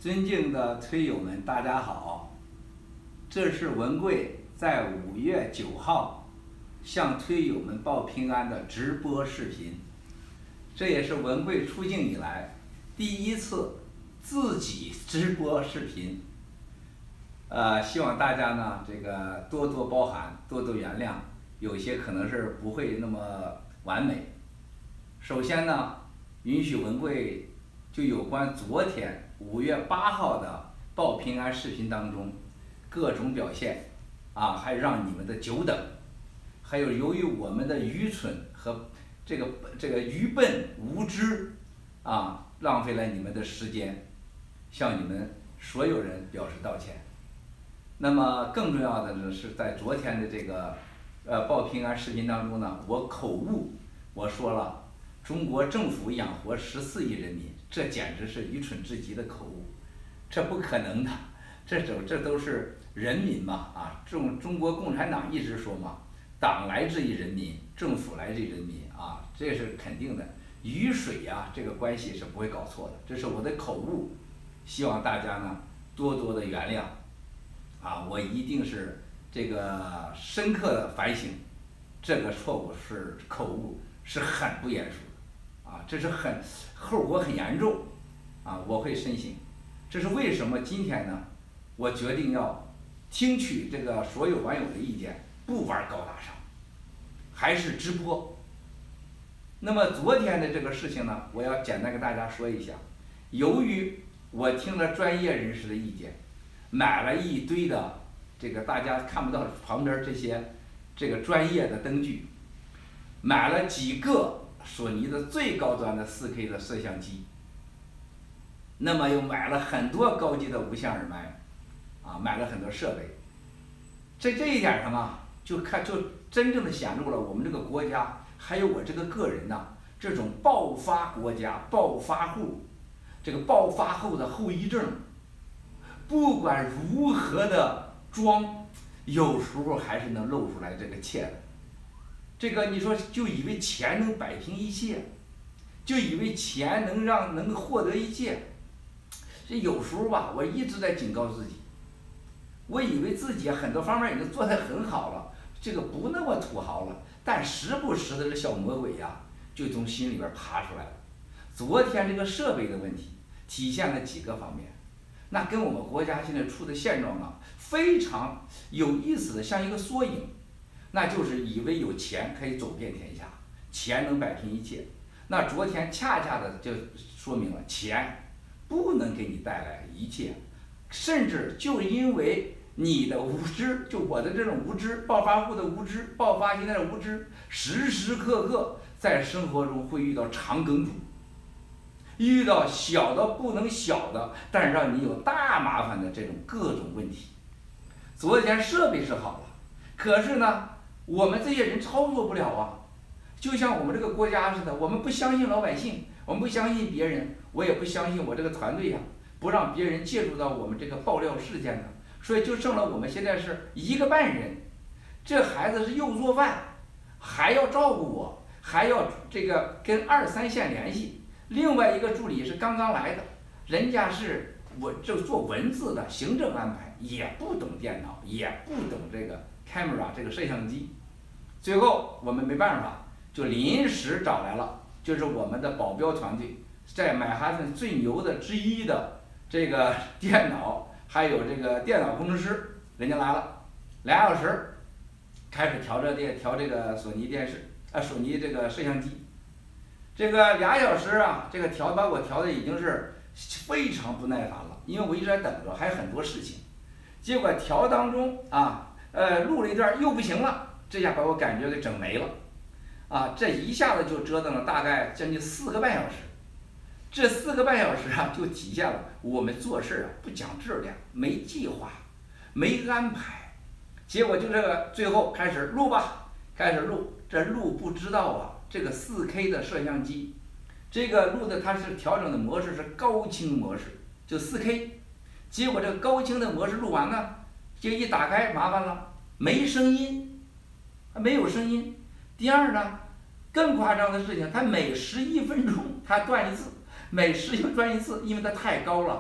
尊敬的推友们，大家好！这是文贵在5月9号向推友们报平安的直播视频，这也是文贵出境以来第一次自己直播视频。希望大家呢多多包涵，多多原谅，有些可能是不会那么完美。首先呢，允许文贵就有关昨天5月8号的报平安视频当中各种表现还让你们的久等，还有由于我们的愚蠢和这个愚笨无知浪费了你们的时间，向你们所有人表示道歉。那么更重要的呢，是在昨天的这个报平安视频当中呢，我口误，我说了中国政府养活14亿人民，这简直是愚蠢至极的口误，这不可能的，这都是人民嘛中国共产党一直说嘛，党来自于人民，政府来自于人民这是肯定的，雨水这个关系是不会搞错的，这是我的口误，希望大家呢多多的原谅我一定是这个深刻的反省，这个错误是口误，是很不严肃的这是后果很严重我会深省。这是为什么今天呢？我决定要听取这个所有网友的意见，不玩高大上，还是直播。那么昨天的这个事情呢，我要简单跟大家说一下。由于我听了专业人士的意见，买了一堆的这个大家看不到旁边这个专业的灯具，买了几个索尼的最高端的4K 的摄像机，那么又买了很多高级的无线耳麦买了很多设备。在这一点上就真正的显露了我们这个国家还有我这个个人这种暴发国家暴发户，这个爆发后的后遗症，不管如何的装，有时候还是能露出来这个怯的。这个你说就以为钱能摆平一切，就以为钱能获得一切。这有时候我一直在警告自己，我以为自己很多方面已经做得很好了，这个不那么土豪了，但时不时的这小魔鬼就从心里边爬出来了。昨天这个设备的问题体现了几个方面，那跟我们国家现在出的现状非常有意思的像一个缩影，那就是以为有钱可以走遍天下，钱能摆平一切。那昨天恰恰的就说明了钱不能给你带来一切，甚至就因为你的无知，就我的这种无知，暴发户的无知，爆发现在的无知，时时刻刻在生活中会遇到长梗主，遇到小的不能小的，但是让你有大麻烦的这种各种问题。昨天设备是好了，可是呢我们这些人操作不了就像我们这个国家似的，我们不相信老百姓，我们不相信别人，我也不相信我这个团队不让别人介入到我们这个爆料事件所以就剩了我们现在是1个半人。这孩子是又做饭，还要照顾我，还要这个跟2、3线联系。另外一个助理是刚刚来的，人家是做文字的行政安排，也不懂电脑，也不懂这个 camera 这个摄像机。最后我们没办法，就临时找来了，就是我们的保镖团队，在曼哈顿最牛的之一的这个电脑还有这个电脑工程师，人家来了2小时，开始调这个索尼电视索尼这个摄像机。这个2小时这个把我调的已经是非常不耐烦了，因为我一直在等着，还有很多事情。结果调当中录了一段又不行了，这下把我感觉给整没了这一下子就折腾了大概将近4个半小时。这4个半小时就体现了我们做事不讲质量，没计划，没安排。结果就这个最后开始录吧，开始录，这录不知道这个4K 的摄像机，这个录的它是调整的模式是高清模式，就4K。结果这个高清的模式录完这一打开麻烦了，没声音，没有声音。第二呢，更夸张的事情，它每11分钟它断一次，每11分钟断一次，因为它太高了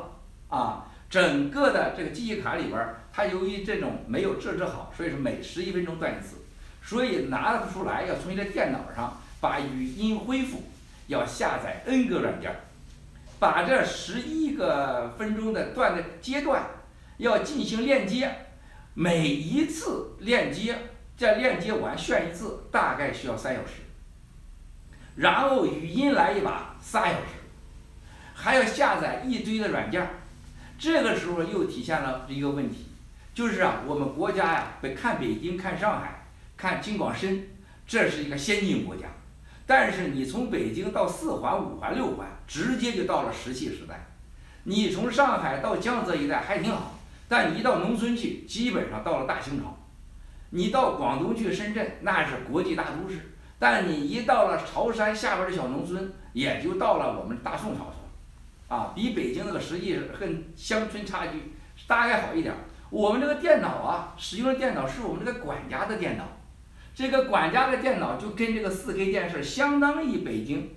啊。整个的这个记忆卡里边儿，它由于这种没有设置好，所以是每11分钟断一次，所以拿不出来，要从你的电脑上把语音恢复，要下载 N 个软件，把这11个分钟的断的阶段要进行链接，每一次链接再链接完炫一次，大概需要3小时，然后语音来一把3小时，还要下载一堆的软件。这个时候又体现了一个问题，就是我们国家看北京、看上海、看京广深，这是一个先进国家，但是你从北京到4环、5环、6环，直接就到了石器时代。你从上海到江浙一带还挺好，但你一到农村去，基本上到了大清朝。你到广东去深圳，那是国际大都市，但你一到了潮汕下边的小农村，也就到了我们大宋朝。比北京那个实际跟乡村差距大概好一点。我们这个电脑使用的电脑是我们这个管家的电脑，这个管家的电脑就跟这个4K 电视相当于北京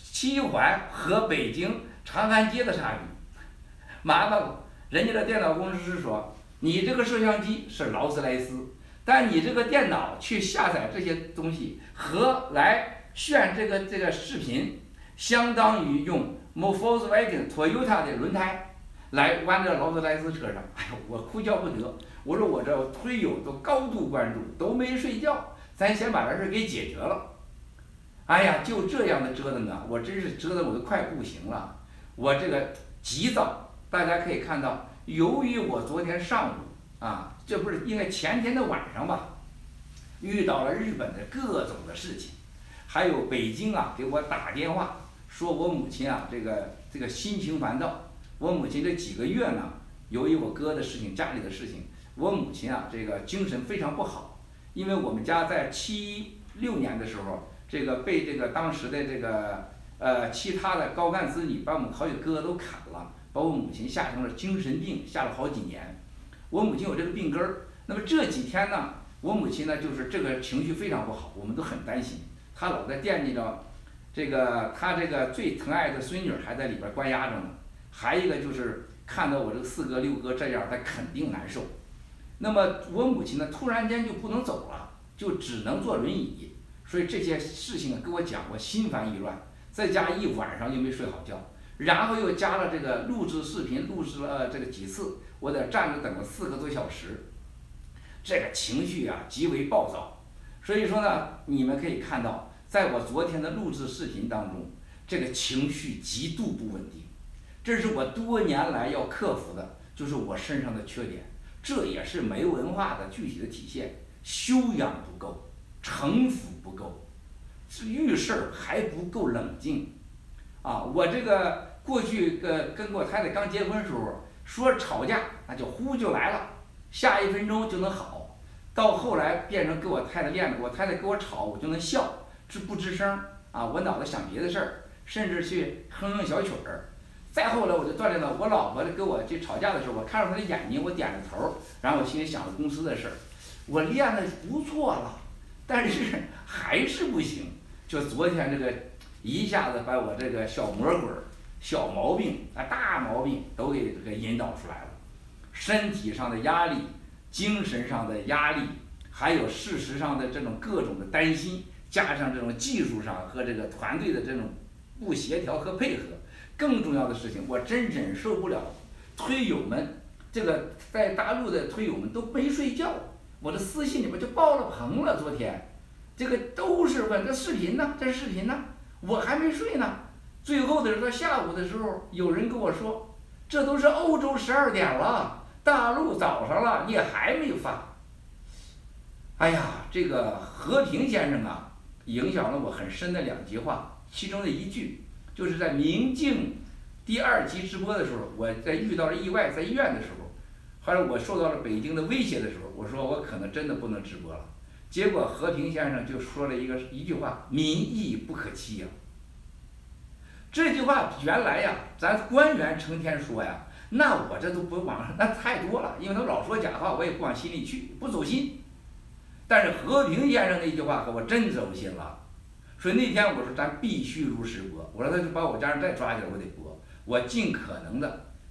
7环和北京长安街的差距。麻烦了，人家的电脑公司是说，你这个摄像机是劳斯莱斯，但你这个电脑去下载这些东西和来炫这个视频，相当于用Volkswagen Toyota 的轮胎来弯在劳斯莱斯车上。哎呦，我哭笑不得。我说我这推友都高度关注，都没睡觉，咱先把这事给解决了。哎呀，就这样的折腾我真是折腾我都快不行了。我这个急躁，大家可以看到，由于我昨天上午这不是应该前天的晚上吧，遇到了日本的各种的事情，还有北京给我打电话。说我母亲这个心情烦躁。我母亲这几个月呢，由于我哥的事情、家里的事情，我母亲这个精神非常不好。因为我们家在76年的时候，这个被这个当时的这个其他的高干子女把我们好几个哥哥都砍了，把我母亲吓成了精神病，吓了好几年。我母亲有这个病根儿。那么这几天呢，我母亲呢就是这个情绪非常不好，我们都很担心，她老在惦记着。他这个最疼爱的孙女还在里边关押着呢，还一个就是看到我这个4哥6哥这样，他肯定难受。那么我母亲呢，突然间就不能走了，就只能坐轮椅，所以这些事情跟我讲，我心烦意乱，再加一晚上又没睡好觉，然后又加了这个录制视频，录制了这个几次，我得站着等了4个多小时，这个情绪极为暴躁。所以说呢，你们可以看到。在我昨天的录制视频当中，这个情绪极度不稳定，这是我多年来要克服的，就是我身上的缺点，这也是没文化的具体的体现，修养不够，城府不够，遇事还不够冷静。我这个过去跟我太太刚结婚的时候，说吵架那就呼就来了，下1分钟就能好，到后来变成跟我太太练的，我太太跟我吵我就能笑。不吱声我脑子想别的事儿，甚至去哼哼小曲儿。再后来我就锻炼到，我老婆跟我去吵架的时候，我看着她的眼睛，我点着头，然后我心里想着公司的事儿，我练的不错了，但是还是不行。就昨天这个一下子把我这个小魔鬼、小毛病大毛病都给引导出来了，身体上的压力、精神上的压力，还有事实上的这种各种的担心。加上这种技术上和这个团队的这种不协调和配合，更重要的事情，我真忍受不了。推友们，这个在大陆的推友们都没睡觉，我的私信里边就爆了棚了。昨天，这个都是问这视频呢，这视频呢，我还没睡呢。最后的时候，下午的时候，有人跟我说，这都是欧洲12点了，大陆早上了，你还没发。哎呀，这个和平先生影响了我很深的2句话，其中的一句就是在明镜第2期直播的时候，我在遇到了意外，在医院的时候，后来我受到了北京的威胁的时候，我说我可能真的不能直播了。结果和平先生就说了一句话：“民意不可欺呀。”这句话原来咱官员成天说那我这都不往上，那太多了，因为他老说假话，我也不往心里去，不走心。但是和平先生那句话可我真走心了，所以那天我说咱必须如实播，我说他就把我家人再抓起来，我得播，我尽可能的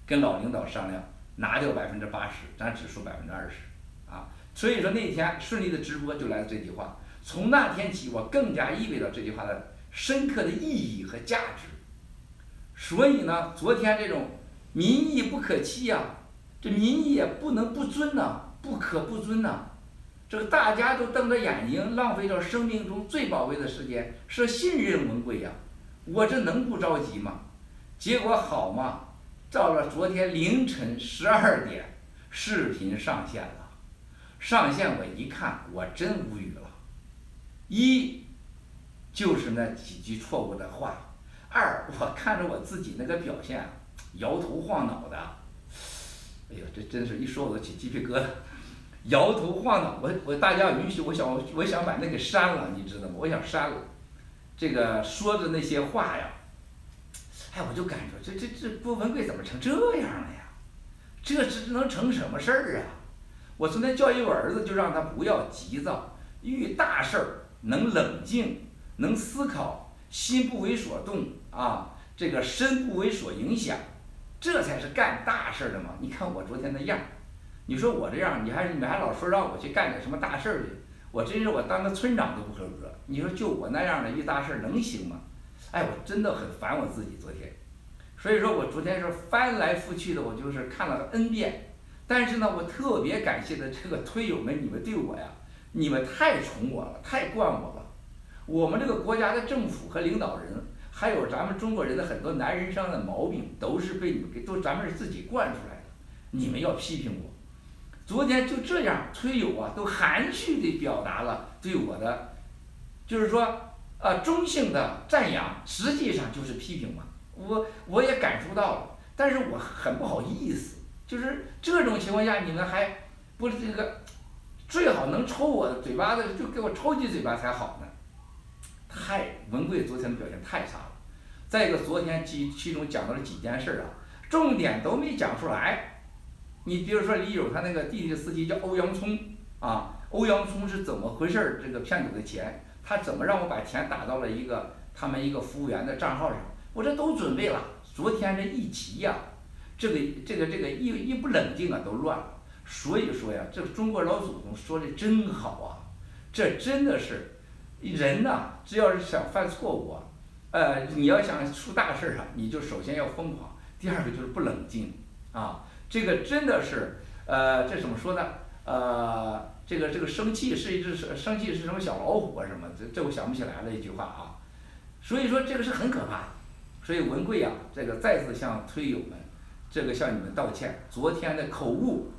跟老领导商量，拿掉80%，咱只说20%啊。所以说那天顺利的直播就来了这句话。从那天起，我更加意味到这句话的深刻的意义和价值。所以呢，昨天这种民意不可欺呀，这民意也不能不尊呐，不可不尊呐。这个大家都瞪着眼睛，浪费掉生命中最宝贵的时间，是信任文贵呀，我这能不着急吗？结果好嘛，到了昨天凌晨12点，视频上线了。上线我一看，我真无语了。一，就是那几句错误的话；二，我看着我自己那个表现，摇头晃脑的。哎呦，这真是一说我都起鸡皮疙瘩，摇头晃脑。我大家允许，我想把那个删了，你知道吗？我想删了。这个说的那些话呀，哎，我就感觉这郭文贵怎么成这样了呀？这能成什么事儿啊？我昨天教育我儿子，就让他不要急躁，遇大事儿能冷静，能思考，心不为所动啊，这个身不为所影响，这才是干大事儿的嘛。你看我昨天的样儿，你说我这样，你们还老说让我去干点什么大事儿去，我真是我当个村长都不合格。你说就我那样的一大事儿能行吗？哎，我真的很烦我自己昨天，所以说我昨天是翻来覆去的，我就是看了 N 遍。但是呢，我特别感谢的这个推友们，你们对我呀，你们太宠我了，太惯我了。我们这个国家的政府和领导人，还有咱们中国人的很多男人上的毛病，都是被你们都咱们是自己惯出来的。你们要批评我，昨天就这样，推友啊都含蓄地表达了对我的，就是说中性的赞扬，实际上就是批评嘛。我也感受到了，但是我很不好意思。就是这种情况下，你们还不是这个，最好能抽我的嘴巴子，就给我抽几嘴巴才好呢。文贵昨天的表现太差了。再一个，昨天其中讲到了几件事啊，重点都没讲出来。你比如说李友他那个滴滴司机叫欧阳聪啊，欧阳聪是怎么回事？这个骗走的钱，他怎么让我把钱打到了他们一个服务员的账号上？我这都准备了，昨天这一急呀。这个一不冷静啊，都乱了。所以说呀，这个中国老祖宗说的真好啊，这真的是人呐，只要是想犯错误啊，你要想出大事啊，你就首先要疯狂，第二个就是不冷静啊。这个真的是这怎么说呢？这个生气是什么小老虎啊什么？这我想不起来了一句话啊。所以说这个是很可怕的。所以文贵啊，这个再次向推友们。这个向你们道歉，昨天的口误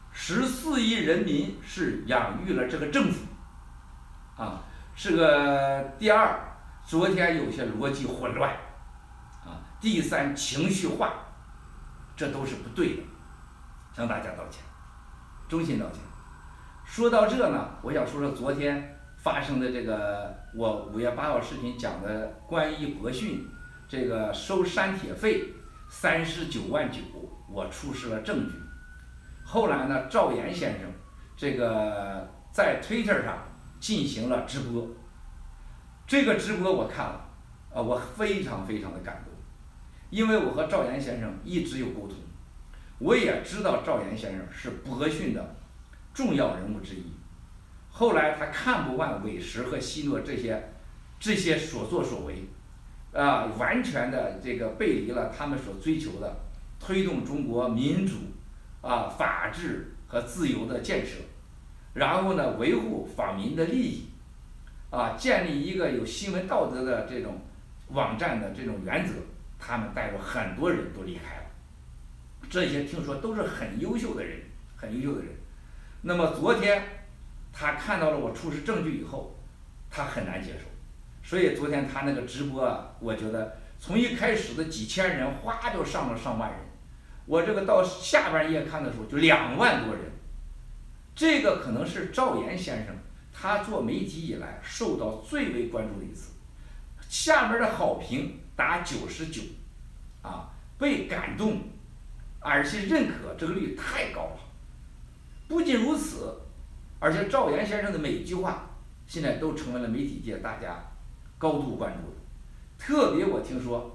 ，14亿人民是养育了这个政府，啊，这个第二，昨天有些逻辑混乱，啊，第三情绪化，这都是不对的，向大家道歉，衷心道歉。说到这呢，我想说说昨天发生的这个我5月8号视频讲的关于博讯这个收删帖费。39.9万，我出示了证据。后来呢，赵岩先生这个在 Twitter 上进行了直播。这个直播我看了，我非常的感动，因为我和赵岩先生一直有沟通，我也知道赵岩先生是博讯的重要人物之一。后来他看不惯韦石和希诺这些所作所为。完全的这个背离了他们所追求的推动中国民主、法治和自由的建设，然后呢维护访民的利益，建立一个有新闻道德的这种网站的这种原则，他们带着很多人都离开了，这些听说都是很优秀的人。那么昨天他看到了我出示证据以后，他很难接受。所以昨天他那个直播啊，我觉得从一开始的几千人，哗就上了上万人，我这个到下半夜看的时候就2万多人，这个可能是赵岩先生他做媒体以来受到最为关注的一次，下面的好评达99，被感动，而且认可这个率太高了。不仅如此，而且赵岩先生的每一句话现在都成为了媒体界大家高度关注的。特别我听说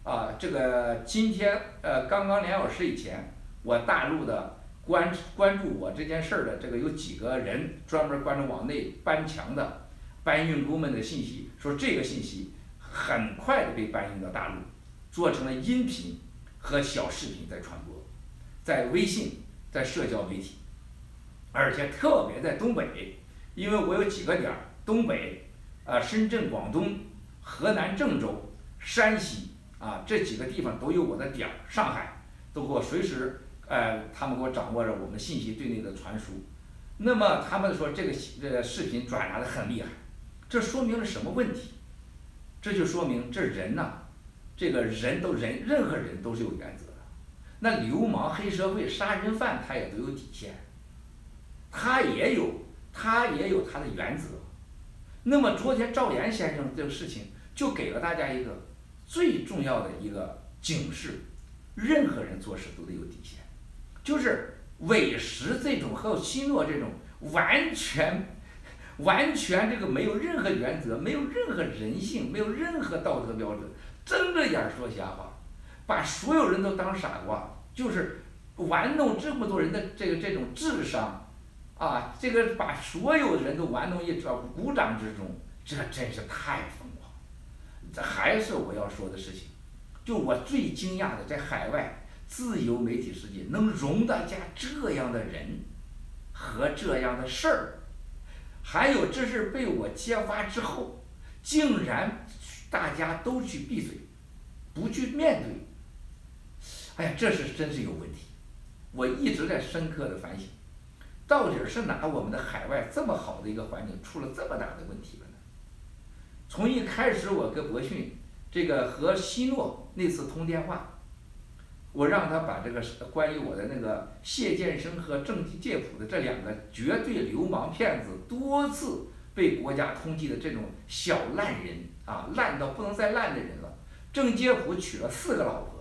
这个今天刚刚2小时以前，我大陆的关注我这件事儿的这个有几个人专门关注往内搬墙的搬运工们的信息，说这个信息很快的被搬运到大陆，做成了音频和小视频在传播，在微信，在社交媒体，而且特别在东北，因为我有几个点儿，东北、深圳、广东、河南郑州、山西这几个地方都有我的点儿，上海都给我随时他们给我掌握着我们信息对内的传输。那么他们说这个视频转达的很厉害，这说明了什么问题？这就说明这人呐，这个任何人都是有原则的。那流氓、黑社会、杀人犯他也都有底线，他也有他的原则。那么昨天赵岩先生这个事情就给了大家一个最重要的一个警示：任何人做事都得有底线，就是委实这种和希诺这种完全这个没有任何原则，没有任何人性，没有任何道德标准，睁着眼说瞎话，把所有人都当傻瓜，就是玩弄这么多人的这种智商这个把所有人都玩弄于股掌之中，这真是太疯狂。这还是我要说的事情，就我最惊讶的，在海外自由媒体世界能容得下这样的人和这样的事儿。还有，这是被我揭发之后，竟然大家都去闭嘴，不去面对。哎呀，这是真是有问题。我一直在深刻的反省，到底是哪我们的海外这么好的一个环境出了这么大的问题了呢？从一开始我跟博讯这个和希诺那次通电话，我让他把这个关于我的那个谢建生和郑介甫的这两个绝对流氓骗子，多次被国家通缉的这种小烂人烂到不能再烂的人了。郑介甫娶了4个老婆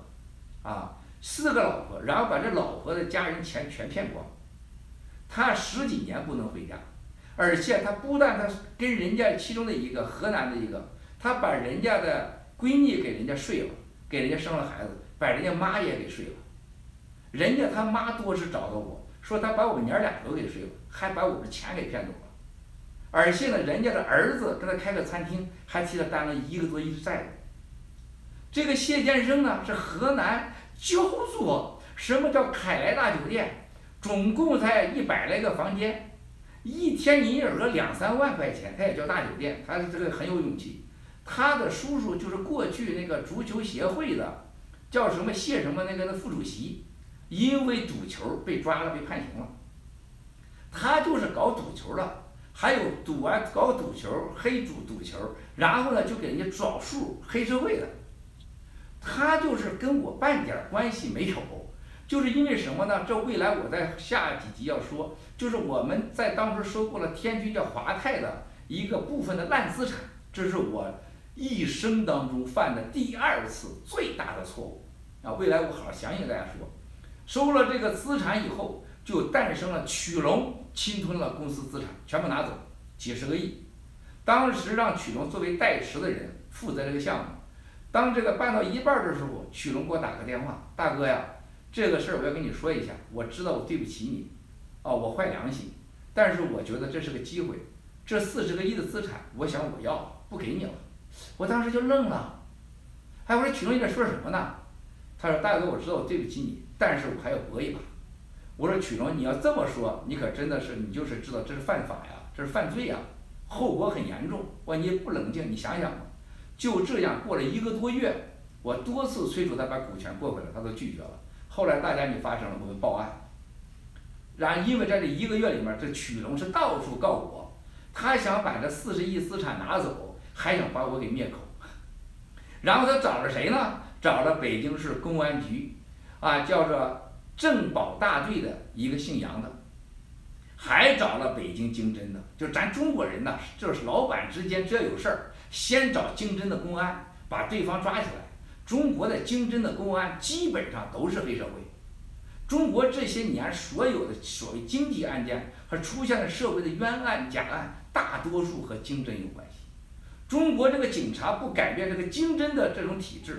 4个老婆，然后把这老婆的家人钱全骗光，他10几年不能回家，而且他不但他跟人家其中的一个河南的一个，他把人家的闺女给人家睡了，给人家生了孩子，把人家妈也给睡了。人家他妈多是找到我说他把我们娘俩都给睡了，还把我们钱给骗走了。而且呢，人家的儿子跟他开个餐厅，还替他担了1个多亿的债务。这个谢建生呢，是河南焦作什么叫凯莱大酒店，总共才100来个房间，一天营业额2、3万块钱，他也叫大酒店，他这个很有勇气。他的叔叔就是过去那个足球协会的，叫什么谢什么那个副主席，因为赌球被抓了，被判刑了。他就是搞赌球的，还有搞赌球、黑赌球，然后呢就给人家找数黑社会的。他就是跟我半点关系没有，就是因为什么呢？这未来我在下几集要说，就是我们在当时收购了天津叫华泰的一个部分的烂资产，这是我一生当中犯的第2次最大的错误未来我好好详细跟大家说。收了这个资产以后，就诞生了曲龙侵吞了公司资产，全部拿走几10个亿。当时让曲龙作为代持的人负责这个项目。当这个办到一半的时候，曲龙给我打个电话，大哥呀，这个事儿我要跟你说一下，我知道我对不起你，我坏良心，但是我觉得这是个机会，这40个亿的资产，我想我要不给你了。我当时就愣了，我说曲龙你在说什么呢？他说大哥，我知道我对不起你，但是我还要搏一把。我说曲龙，你要这么说，你可真的是你就是知道这是犯法呀，这是犯罪呀，后果很严重。我说你不冷静，你想想吧。就这样过了1个多月，我多次催促他把股权拨回来，他都拒绝了。后来大家就发生了，我们报案。然后因为在这1个月里面，这曲龙是到处告我，他想把这40亿资产拿走，还想把我给灭口。然后他找了谁呢？找了北京市公安局叫做政保大队的一个姓杨的，还找了北京经侦的。就咱中国人呢，就是老板之间只要有事儿，先找经侦的公安把对方抓起来。中国的经侦的公安基本上都是黑社会。中国这些年所有的所谓经济案件和出现了社会的冤案假案，大多数和经侦有关系。中国这个警察不改变这个经侦的这种体制，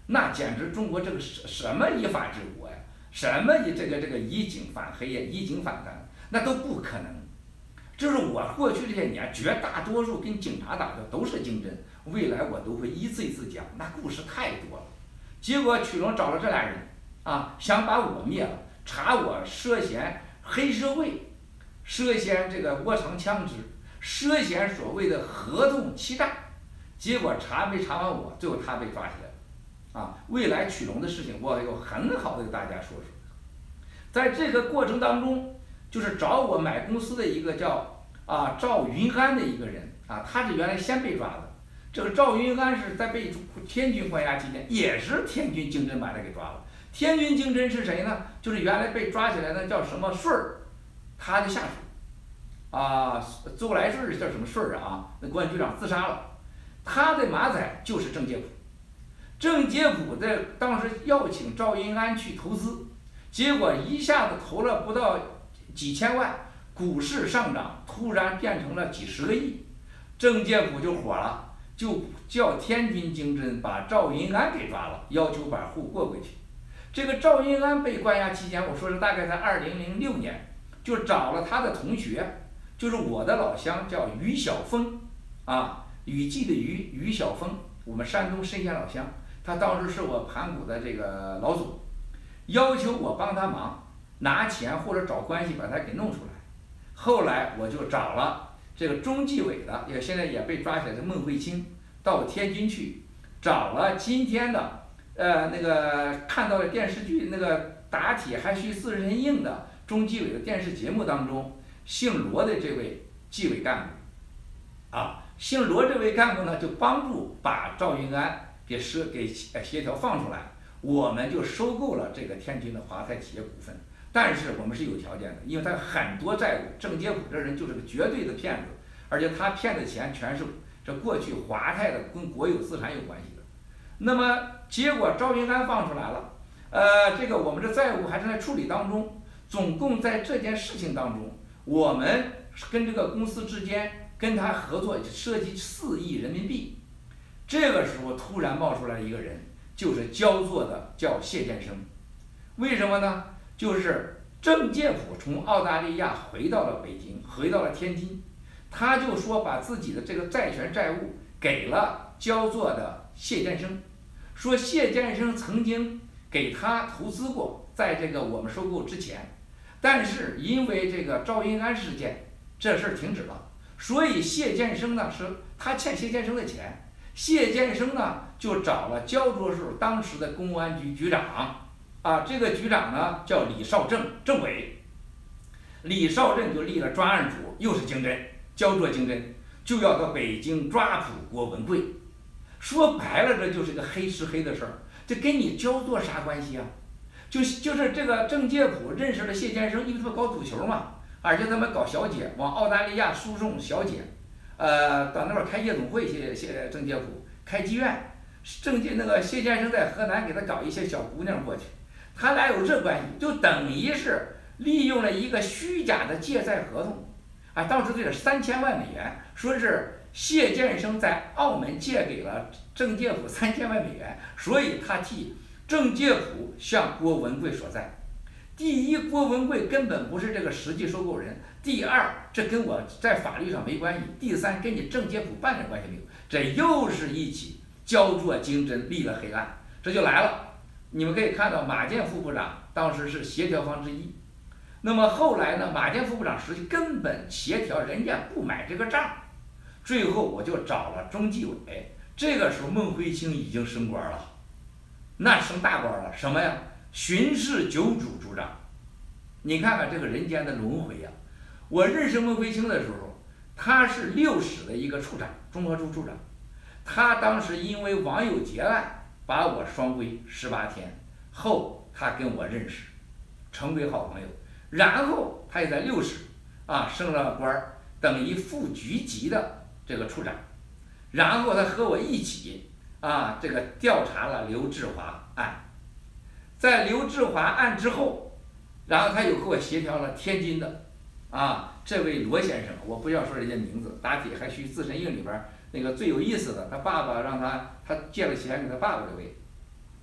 那简直中国这个什么依法治国呀，什么这个以警反黑呀，以警反贪，那都不可能。就是我过去这些年，绝大多数跟警察打的都是经侦，未来我都会一次一次讲，那故事太多了。结果曲龙找了这俩人，想把我灭了，查我涉嫌黑社会，涉嫌这个窝藏枪支，涉嫌所谓的合同欺诈。结果查没查完我，最后他被抓起来了。未来曲龙的事情，我有很好的给大家说说。在这个过程当中，就是找我买公司的一个叫赵云安的一个人他是原来先被抓的。这个赵云安是在被天军关押期间，也是天军经侦把他给抓了。天军经侦是谁呢？就是原来被抓起来的叫什么顺儿，他的下属周来顺叫什么顺儿那公安局长自杀了。他的马仔就是郑介甫。郑介甫在当时邀请赵云安去投资，结果一下子投了不到几千万，股市上涨，突然变成了几十个亿。郑介甫就火了，就叫天军经侦把赵云安给抓了，要求把户过回去。这个赵云安被关押期间，我说是大概在2006年，就找了他的同学，就是我的老乡叫于晓峰雨季的于晓峰，我们山东莘县老乡，他当时是我盘古的这个老总，要求我帮他忙，拿钱或者找关系把他给弄出来。后来我就找了这个中纪委的，现在也被抓起来的孟慧清，到天津去，找了今天的那个看到了电视剧那个打铁还需自身硬的中纪委的电视节目当中，姓罗的这位纪委干部姓罗这位干部呢，就帮助把赵云安给协调放出来，我们就收购了这个天津的华泰企业股份。但是我们是有条件的，因为他很多债务，郑介甫这人就是个绝对的骗子，而且他骗的钱全是这过去华泰的跟国有资产有关系的。那么结果赵云安放出来了，这个我们的债务还是在处理当中，总共在这件事情当中，我们跟这个公司之间跟他合作涉及4亿人民币。这个时候突然冒出来一个人，就是焦作的叫谢建生。为什么呢？就是郑介甫从澳大利亚回到了北京，回到了天津，他就说把自己的这个债权债务给了焦作的谢建生，说谢建生曾经给他投资过，在这个我们收购之前，但是因为这个赵云安事件，这事儿停止了，所以谢建生呢是他欠谢建生的钱，谢建生呢就找了焦作树当时的公安局局长。这个局长呢叫李少正，政委。李少正就立了专案组，又是经侦，焦作经侦，就要到北京抓捕郭文贵。说白了，这就是个黑吃黑的事儿，这跟你焦作啥关系啊？就是这个郑介甫认识了谢建生，因为他们搞足球嘛，而且他们搞小姐，往澳大利亚输送小姐，到那边开夜总会，郑介甫开妓院，那个谢建生在河南给他找一些小姑娘过去。他俩有这关系，就等于是利用了一个虚假的借债合同，当时这是3000万美元，说是谢建生在澳门借给了郑介甫3000万美元，所以他替郑介甫向郭文贵索债。第一，郭文贵根本不是这个实际收购人；第二，这跟我在法律上没关系；第三，跟你郑介甫半点关系没有。这又是一起焦作经侦立了黑案，这就来了。你们可以看到马建副部长当时是协调方之一，那么后来呢，马建副部长实际根本协调人家不买这个账，最后我就找了中纪委，这个时候孟辉清已经升官了，那升大官了，什么呀？巡视九组组长。你看看这个人间的轮回呀！我认识孟辉清的时候，他是六室的一个处长，综合处处长，他当时因为网友结案。把我双规18天后，他跟我认识，成为好朋友。然后他也在六室升了官，等于副局级的这个处长。然后他和我一起这个调查了刘志华案。在刘志华案之后，然后他又和我协调了天津的这位罗先生，我不要说人家名字，打铁还需自身硬里边那个最有意思的，他爸爸让他借了钱给他爸爸这位，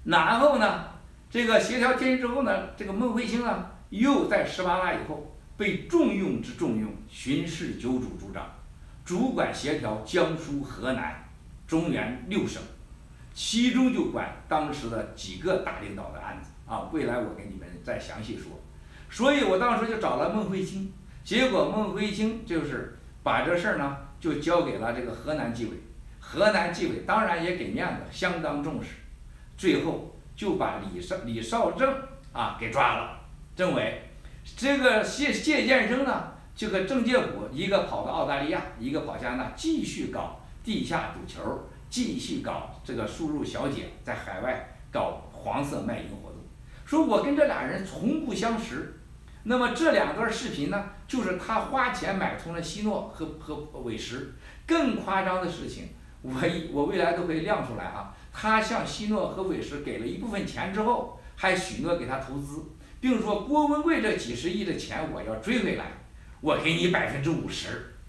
然后呢，这个协调天津之后呢，这个孟慧卿呢，又在十八大以后被重用之重用，巡视九主主长，主管协调江苏、河南、中原6省，其中就管当时的几个大领导的案子啊。未来我给你们再详细说。所以我当时就找了孟慧卿，结果孟慧卿就是把这事儿呢就交给了这个河南纪委，河南纪委当然也给面子，相当重视，最后就把李少正啊给抓了。政委，这个谢剑生呢，这个郑介甫一个跑到澳大利亚，一个跑加拿大，继续搞地下赌球，继续搞这个输入小姐，在海外搞黄色卖淫活动。说我跟这俩人从不相识。那么这2段视频呢，就是他花钱买通了希诺和韦石。更夸张的事情，我未来都会亮出来啊。他向希诺和韦石给了一部分钱之后，还许诺给他投资，并说郭文贵这几十亿的钱我要追回来，我给你50%。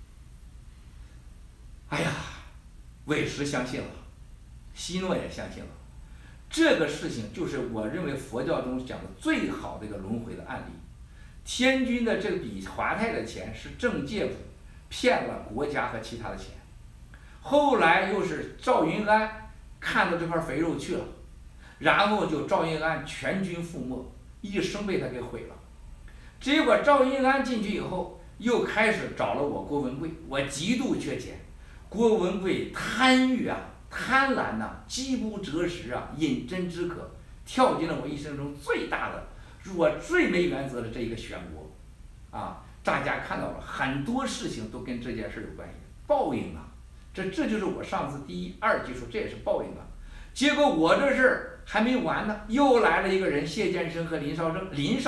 哎呀，韦石相信了，希诺也相信了。这个事情就是我认为佛教中讲的最好的一个轮回的案例。天津的这笔华泰的钱是郑介甫骗了国家和其他的钱，后来又是赵云安看到这块肥肉去了，然后就赵云安全军覆没，一生被他给毁了。结果赵云安进去以后，又开始找了我郭文贵，我极度缺钱，郭文贵贪欲啊，贪婪呐，饥不择食啊，饮鸩止渴，跳进了我一生中最大的。我最没原则的这一个漩涡，啊，大家看到了很多事情都跟这件事有关系，报应啊，这就是我上次第1、2集说，这也是报应啊。结果我这事儿还没完呢，又来了一个人，谢剑生和林少正，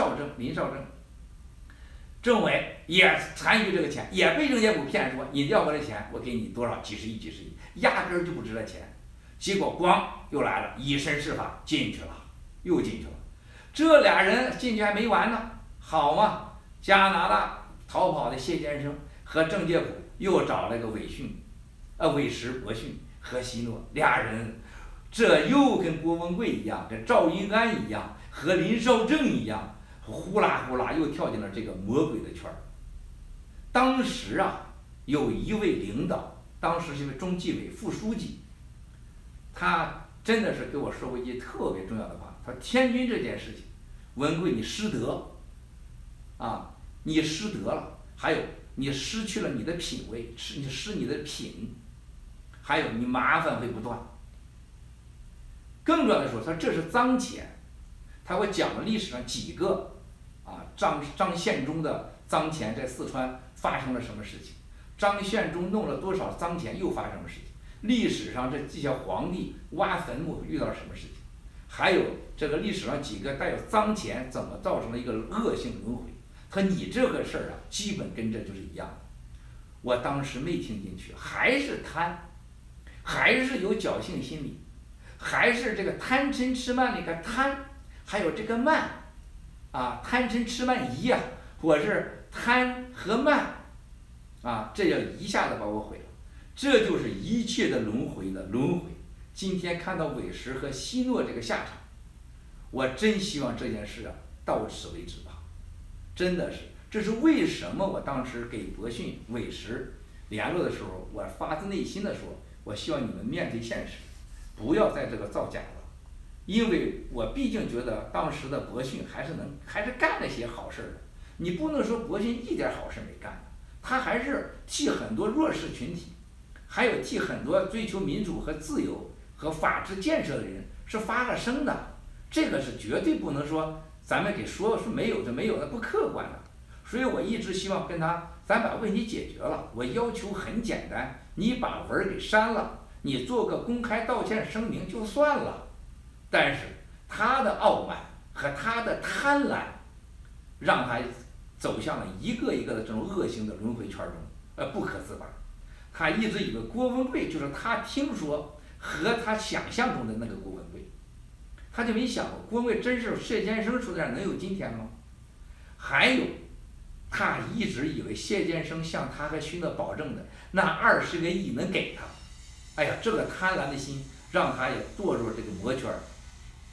政委也参与这个钱，也被郑介甫骗说你要我的钱，我给你多少几十亿，压根儿就不值这钱。结果咣又来了，以身试法进去了，又进去了。这俩人进去还没完呢，好嘛，加拿大逃跑的谢剑生和郑介甫又找了个韦石、博逊和希诺，俩人这又跟郭文贵一样，跟赵云安一样，和林少正一样，呼啦呼啦又跳进了这个魔鬼的圈儿。当时啊，有一位领导，当时是一位中纪委副书记，他真的是给我说过一句特别重要的话。说天津这件事情，文贵你失德，啊，你失德了，还有你失去了你的品位，你失你的品，还有你麻烦会不断。更重要的说，他这是脏钱，他给我讲了历史上几个啊张献忠的脏钱在四川发生了什么事情，张献忠弄了多少脏钱又发生了事情，历史上这些皇帝挖坟墓遇到了什么事情。还有这个历史上几个带有脏钱怎么造成了一个恶性轮回？他你这个事儿啊，基本跟这就是一样的。我当时没听进去，还是贪，还是有侥幸心理，还是这个贪嗔痴慢那个贪，还有这个慢，啊，贪嗔痴慢疑啊，我是贪和慢，啊，这要一下子把我毁了。这就是一切的轮回的轮回。今天看到韦石和希诺这个下场，我真希望这件事啊到此为止吧。真的是，这是为什么我当时给博逊、韦石联络的时候，我发自内心的说，我希望你们面对现实，不要在这个造假了。因为我毕竟觉得当时的博逊还是干了些好事的。你不能说博逊一点好事没干，他还是替很多弱势群体，还有替很多追求民主和自由和法治建设的人是发了声的，这个是绝对不能说咱们给说没有就没有，那不客观的。所以我一直希望跟他，咱把问题解决了。我要求很简单，你把文给删了，你做个公开道歉声明就算了。但是他的傲慢和他的贪婪，让他走向了一个一个的这种恶性的轮回圈中，不可自拔。他一直以为郭文贵就是他听说和他想象中的那个郭文贵，他就没想过郭文贵真是谢剑生说的能有今天吗？还有，他一直以为谢剑生向他和勋的保证的那20个亿能给他，哎呀，这个贪婪的心让他也堕入这个魔圈。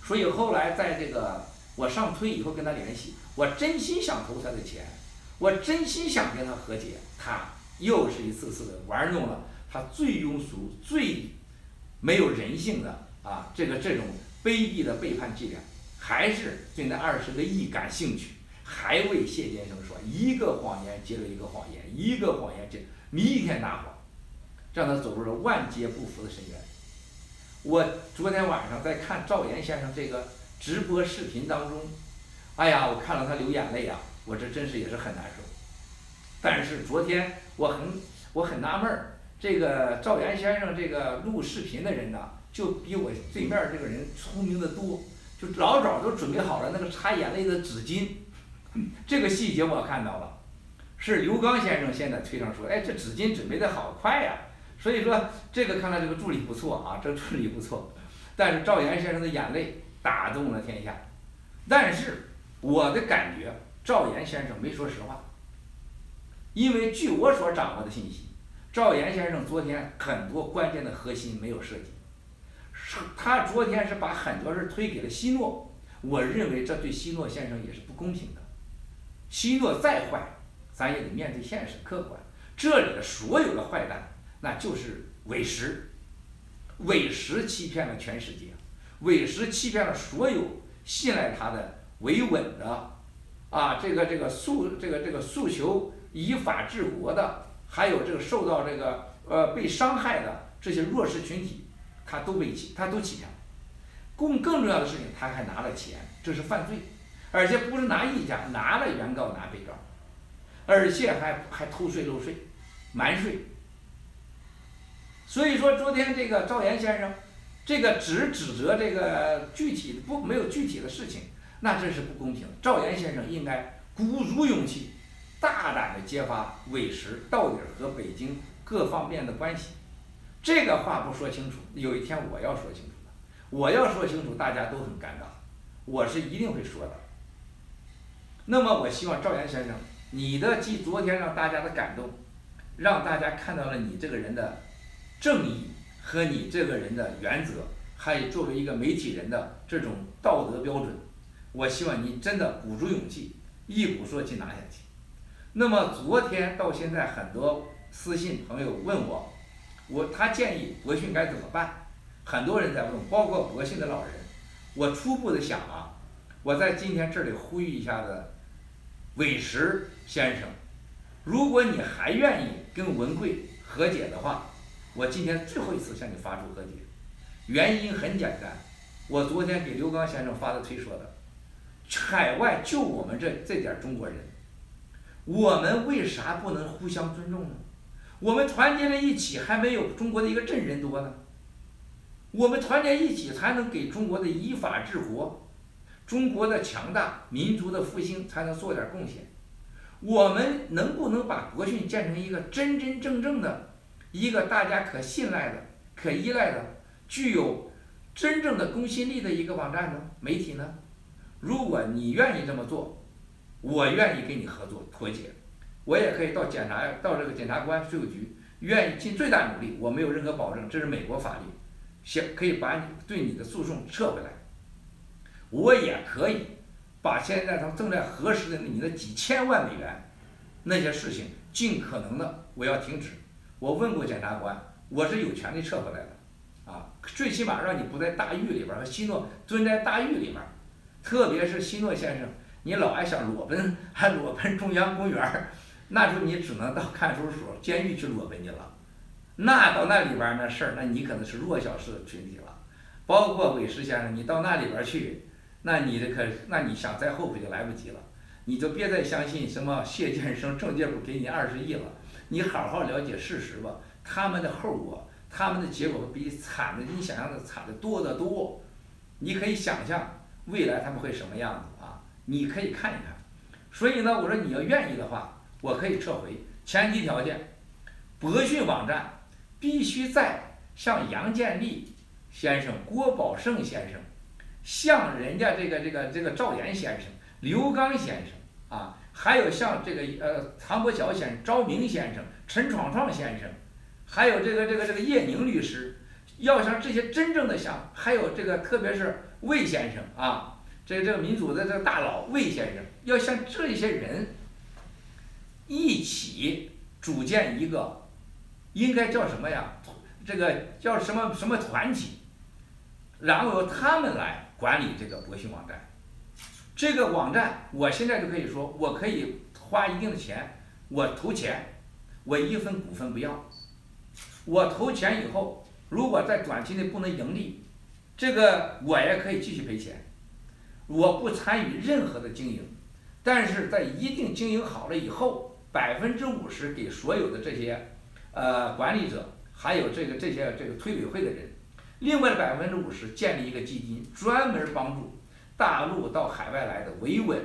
所以后来在这个我上推以后跟他联系，我真心想投他的钱，我真心想跟他和解，他又是一次次的玩弄了他最庸俗、最没有人性的这种卑鄙的背叛伎俩，还是对那20个亿感兴趣，还为谢先生说一个谎言接了一个谎言，一个谎言接，弥天大谎，让他走入了万劫不复的深渊。我昨天晚上在看赵岩先生这个直播视频当中，哎呀，我看了他流眼泪啊，我这真是也是很难受。但是昨天我很纳闷儿，这个赵岩先生这个录视频的人呢，就比我对面这个人聪明的多，就老早都准备好了那个擦眼泪的纸巾，这个细节我看到了，是刘刚先生现在推上说，哎，这纸巾准备的好快呀。所以说这个看来这个助理不错啊，这助理不错，但是赵岩先生的眼泪打动了天下。但是我的感觉，赵岩先生没说实话，因为据我所掌握的信息，赵岩先生昨天很多关键的核心没有涉及，他昨天是把很多事推给了希诺，我认为这对希诺先生也是不公平的。希诺再坏，咱也得面对现实客观，这里的所有的坏蛋那就是委实，委实欺骗了全世界，委实欺骗了所有信赖他的维稳的这个诉求以法治国的，还有这个受到这个被伤害的这些弱势群体，他都欺骗。更重要的事情，他还拿了钱，这是犯罪，而且不是拿一家，拿了原告拿被告，而且还偷税漏税，瞒税。所以说昨天这个赵岩先生，这个只指责这个没有具体的事情，那这是不公平的。赵岩先生应该鼓足勇气，大胆的揭发委实到底和北京各方面的关系。这个话不说清楚，有一天我要说清楚的，我要说清楚，大家都很尴尬，我是一定会说的。那么我希望赵岩先生，你的昨天让大家的感动，让大家看到了你这个人的正义和你这个人的原则，还有作为一个媒体人的这种道德标准，我希望你真的鼓足勇气，一鼓作气拿下去。那么昨天到现在，很多私信朋友问他建议博讯该怎么办，很多人在问，包括博讯的老人。我初步的想我在今天这里呼吁一下的韦石先生，如果你还愿意跟文贵和解的话，我今天最后一次向你发出和解。原因很简单，我昨天给刘刚先生发的推说的，海外就我们这点中国人，我们为啥不能互相尊重呢？我们团结在一起还没有中国的一个镇人多呢。我们团结一起才能给中国的依法治国，中国的强大，民族的复兴才能做点贡献。我们能不能把博讯建成一个真真正正的一个大家可信赖的、可依赖的、具有真正的公信力的一个网站呢？媒体呢？如果你愿意这么做，我愿意跟你合作妥协，我也可以到这个检察官、税务局，愿意尽最大努力。我没有任何保证，这是美国法律，可以把对你的诉讼撤回来。我也可以把现在正在核实的你的几千万美元那些事情，尽可能的我要停止。我问过检察官，我是有权利撤回来的，最起码让你不在大狱里边和希诺蹲在大狱里边，特别是希诺先生，你老爱想裸奔中央公园，那就你只能到看守所、监狱去裸奔去了。那到那里边那事儿，那你可能是弱小式的群体了。包括韦石先生，你到那里边去，那你想再后悔就来不及了。你就别再相信什么谢建生、政界部给你20亿了，你好好了解事实吧。他们的后果，他们的结果比惨的你想象的惨的多得多。你可以想象未来他们会什么样子你可以看一看。所以呢，我说你要愿意的话，我可以撤回，前提条件，博讯网站必须在像杨建立先生、郭宝胜先生，像人家这个赵岩先生、刘刚先生还有像这个唐伯乔先生、赵明先生、陈闯闯先生，还有这个叶宁律师， 要像这些真正的像，还有这个特别是魏先生啊，这个民主的这个大佬魏先生，要像这些人一起组建一个，应该叫什么呀？这个叫什么什么团体，然后由他们来管理这个博讯网站。这个网站，我现在就可以说，我可以花一定的钱，我投钱，我1分股份不要。我投钱以后，如果在短期内不能盈利，这个我也可以继续赔钱。我不参与任何的经营，但是在一定经营好了以后，50%给所有的这些管理者，还有这些推委会的人，另外的50%建立一个基金，专门帮助大陆到海外来的维稳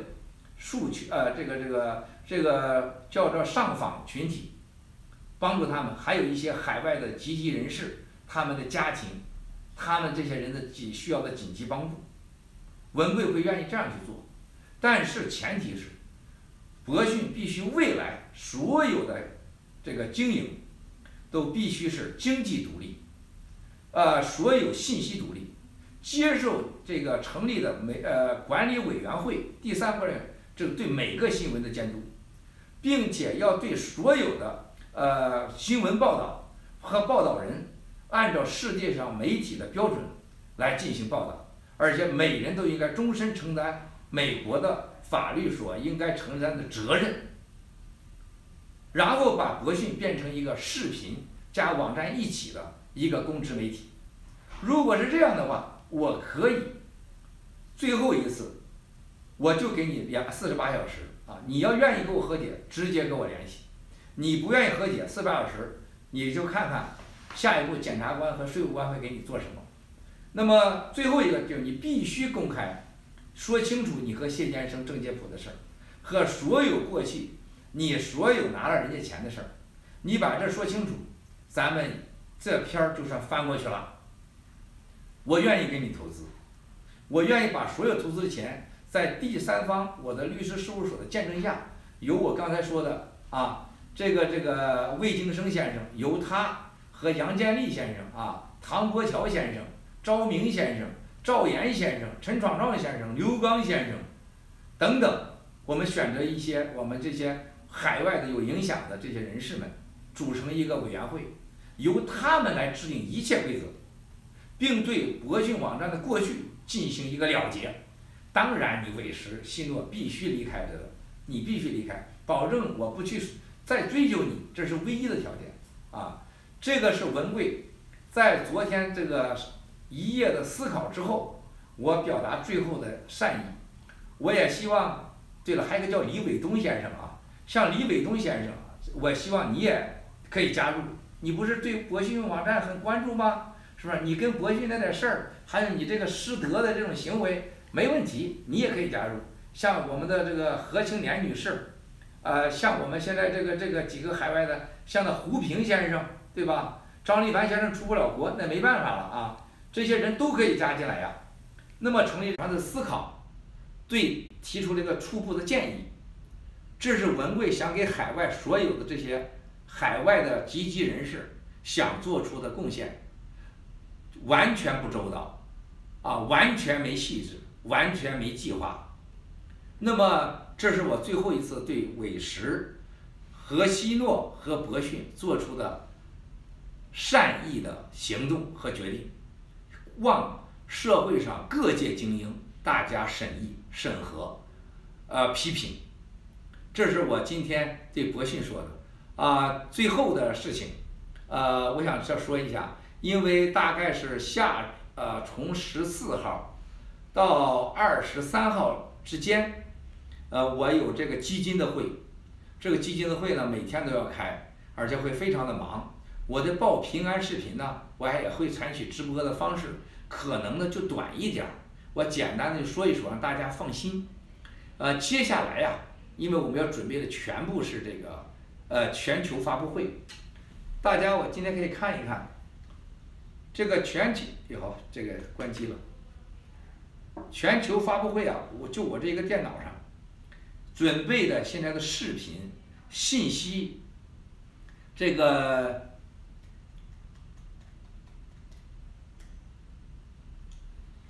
这个叫做上访群体，帮助他们，还有一些海外的积极人士，他们的家庭，他们这些人的需要的紧急帮助，文贵会愿意这样去做，但是前提是，博讯必须未来所有的这个经营，都必须是经济独立，所有信息独立，接受这个成立的管理委员会第三个人，这个对每个新闻的监督，并且要对所有的新闻报道和报道人按照世界上媒体的标准来进行报道，而且每人都应该终身承担美国的法律所应该承担的责任，然后把博讯变成一个视频加网站一起的一个公知媒体。如果是这样的话，我可以最后一次，我就给你48小时啊！你要愿意跟我和解，直接跟我联系；你不愿意和解，48小时你就看看下一步检察官和税务官会给你做什么。那么最后一个就是你必须公开说清楚你和谢先生、郑介甫的事儿，和所有过去你所有拿了人家钱的事儿，你把这说清楚，咱们这篇儿就算翻过去了。我愿意给你投资，我愿意把所有投资的钱在第三方我的律师事务所的见证下，由我刚才说的这个魏京生先生，由他和杨建立先生唐国强先生、赵明先生、赵岩先生、陈闯壮先生、刘刚先生等等，我们选择一些我们这些海外的有影响的这些人士们，组成一个委员会，由他们来制定一切规则，并对博讯网站的过去进行一个了结。当然，你委实希诺必须离开这个，你必须离开，保证我不去再追究你，这是唯一的条件这个是文贵在昨天这个一夜的思考之后，我表达最后的善意。我也希望，对了，还有一个叫李伟东先生像李伟东先生，我希望你也可以加入。你不是对博讯网站很关注吗？是不是？你跟博讯那点事儿，还有你这个失德的这种行为，没问题，你也可以加入。像我们的这个何青莲女士，像我们现在这个几个海外的，像那胡平先生，对吧？张立凡先生出不了国，那没办法了这些人都可以加进来呀。那么成立他的思考，对提出这个初步的建议，这是文贵想给海外所有的这些海外的积极人士想做出的贡献，完全不周到完全没细致，完全没计划。那么这是我最后一次对委实、和希诺和博讯做出的善意的行动和决定，望社会上各界精英大家审议审核批评。这是我今天对博讯说的最后的事情我想再说一下，因为大概是从14号到23号之间我有这个基金的会，这个基金的会呢每天都要开，而且会非常的忙。我的报平安视频呢，我也会采取直播的方式，可能呢就短一点，我简单的说一说，让大家放心。接下来因为我们要准备的全部是这个全球发布会，大家我今天可以看一看这个这个关机了。全球发布会我这个电脑上准备的现在的视频信息，这个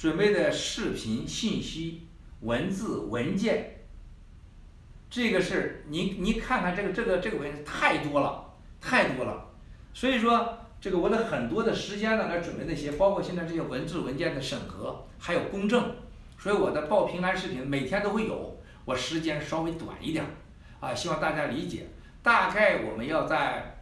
准备的视频、信息、文字、文件，这个是你看看这个文件太多了，太多了。所以说，这个我的很多的时间呢来准备那些，包括现在这些文字文件的审核，还有公证。所以我的报平安视频每天都会有，我时间稍微短一点，希望大家理解。大概我们要在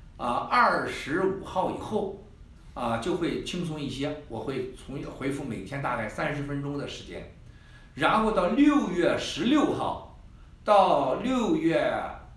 25号以后，就会轻松一些，我会回复每天大概30分钟的时间，然后到6月16号到6月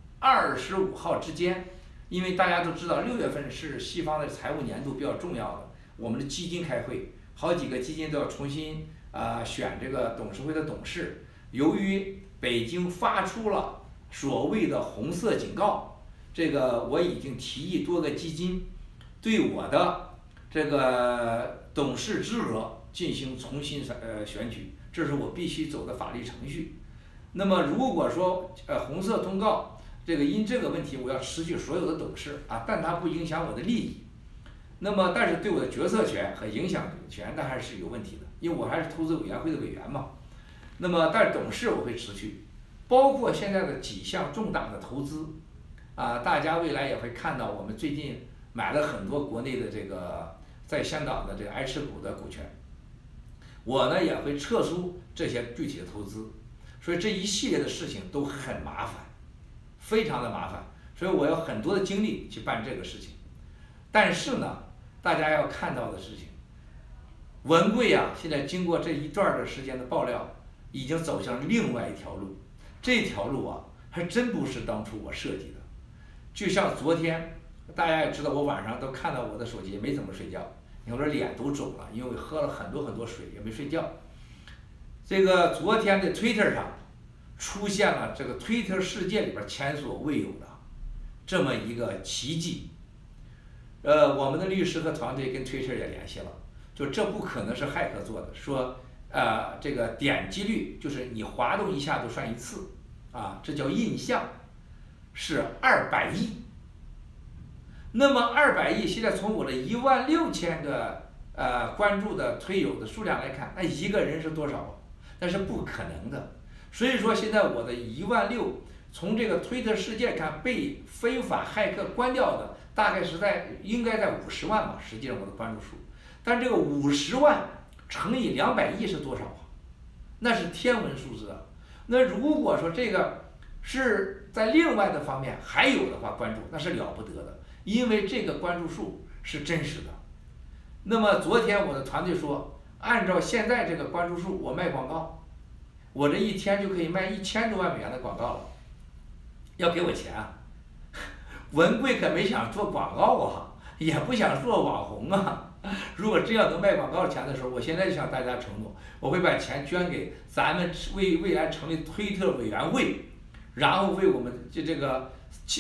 25号之间，因为大家都知道6月份是西方的财务年度比较重要的，我们的基金开会，好几个基金都要重新选这个董事会的董事。由于北京发出了所谓的红色警告，这个我已经提议多个基金对我的这个董事资格进行重新选举，这是我必须走的法律程序。那么如果说红色通告，因这个问题我要失去所有的董事但它不影响我的利益。那么但是对我的决策权和影响权那还是有问题的，因为我还是投资委员会的委员嘛。那么但是董事我会辞去，包括现在的几项重大的投资大家未来也会看到，我们最近买了很多国内的这个在香港的这个爱持股的股权，我呢也会撤出这些具体的投资，所以这一系列的事情都很麻烦，非常的麻烦，所以我有很多的精力去办这个事情。但是呢，大家要看到的事情，文贵现在经过这一段的时间的爆料，已经走向另外一条路，这条路还真不是当初我设计的。就像昨天，大家也知道，我晚上都看到我的手机，没怎么睡觉，有的脸都肿了，因为喝了很多水，也没睡觉。这个昨天的 Twitter 上出现了这个 Twitter 世界里边前所未有的这么一个奇迹。我们的律师和团队跟 Twitter 也联系了，就这不可能是骇客做的，说这个点击率就是你滑动一下就算一次这叫印象，是200亿。那么200亿现在从我的16000个关注的推友的数量来看，那一个人是多少？那是不可能的。所以说现在我的16000从这个推特世界看被非法骇客关掉的，大概是应该在50万吧，实际上我的关注数。但这个50万乘以200亿是多少？那是天文数字啊。那如果说这个是在另外的方面还有的话，关注那是了不得的，因为这个关注数是真实的。那么昨天我的团队说，按照现在这个关注数，我卖广告，我这一天就可以卖1000多万美元的广告了，要给我钱啊！文贵可没想做广告也不想做网红如果真要能卖广告钱的时候，我现在就向大家承诺，我会把钱捐给咱们未来成立推特委员会，然后为我们这个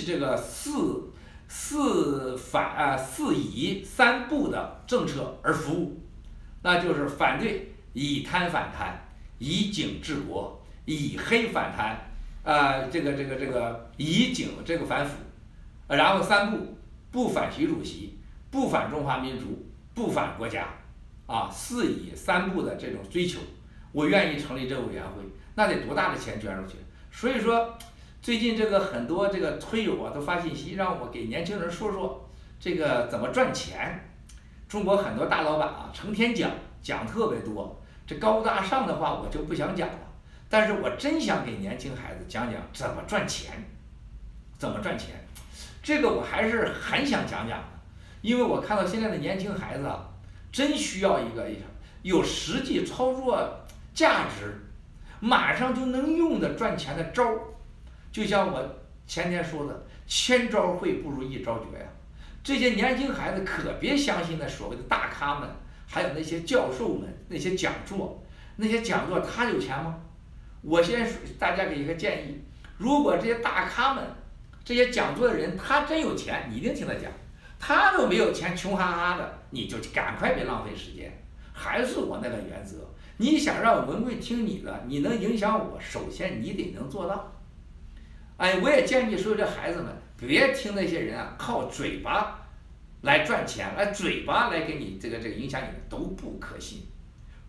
四以三不的政策而服务，那就是反对以贪反贪，以警治国，以黑反贪，以警反腐，然后3不：不反习主席，不反中华民族，不反国家，4以3不的这种追求，我愿意成立这个委员会，那得多大的钱捐出去？所以说，最近很多推友都发信息让我给年轻人说说这个怎么赚钱。中国很多大老板成天讲特别多，这高大上的话我就不想讲了，但是我真想给年轻孩子讲讲怎么赚钱，怎么赚钱，这个我还是很想讲的，因为我看到现在的年轻孩子真需要一个有实际操作价值，马上就能用的赚钱的招儿。就像我前天说的，1000招会不如1招绝呀。这些年轻孩子可别相信那所谓的大咖们，还有那些教授们那些讲座，他有钱吗？我先大家给一个建议，如果这些大咖们这些讲座的人他真有钱，你一定听他讲。他都没有钱，穷哈哈的，你就赶快别浪费时间。还是我那个原则，你想让文贵听你的，你能影响我，首先你得能做到。我也建议所有的孩子们别听那些人靠嘴巴来赚钱，嘴巴来给你这个影响你的都不可信。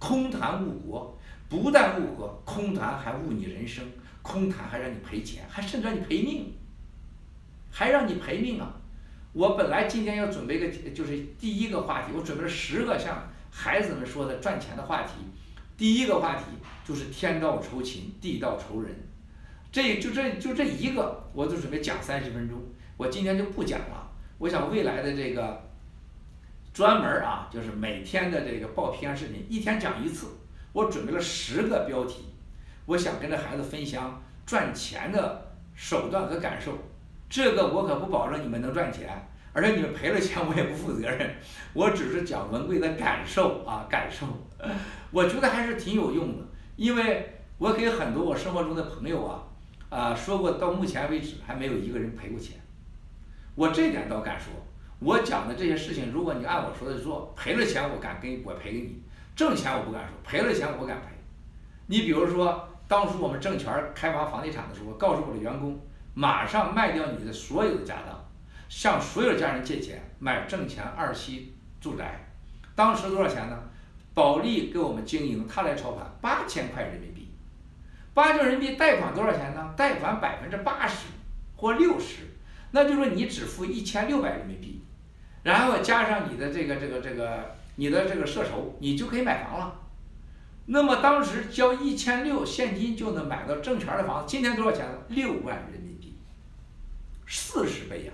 空谈误国，不但误国，空谈还误你人生，空谈还让你赔钱，还甚至让你赔命，还让你赔命啊！我本来今天要准备就是第一个话题，我准备了10个像孩子们说的赚钱的话题。第一个话题就是天道酬勤，地道酬仁，这一个，我就准备讲30分钟。我今天就不讲了。我想未来的这个专门啊，就是每天的这个报平安视频，一天讲1次。我准备了10个标题，我想跟着孩子分享赚钱的手段和感受。这个我可不保证你们能赚钱，而且你们赔了钱我也不负责任，我只是讲文贵的感受啊，感受。我觉得还是挺有用的，因为我给很多我生活中的朋友说过，到目前为止还没有一个人赔过钱。我这点倒敢说，我讲的这些事情，如果你按我说的做，赔了钱我赔给你，挣钱我不敢说，赔了钱我不敢赔。你比如说，当初我们证券开发房地产的时候，告诉我的员工，马上卖掉你的所有的家当，向所有家人借钱买挣钱2期住宅。当时多少钱呢？保利给我们经营，他来操盘8000块人民币，8000人民币贷款多少钱呢？贷款80%或60%，那就是说你只付1600人民币，然后加上你的你的这个社筹，你就可以买房了。那么当时交1600现金就能买到证券的房子，今天多少钱呢？6万人民币，40倍呀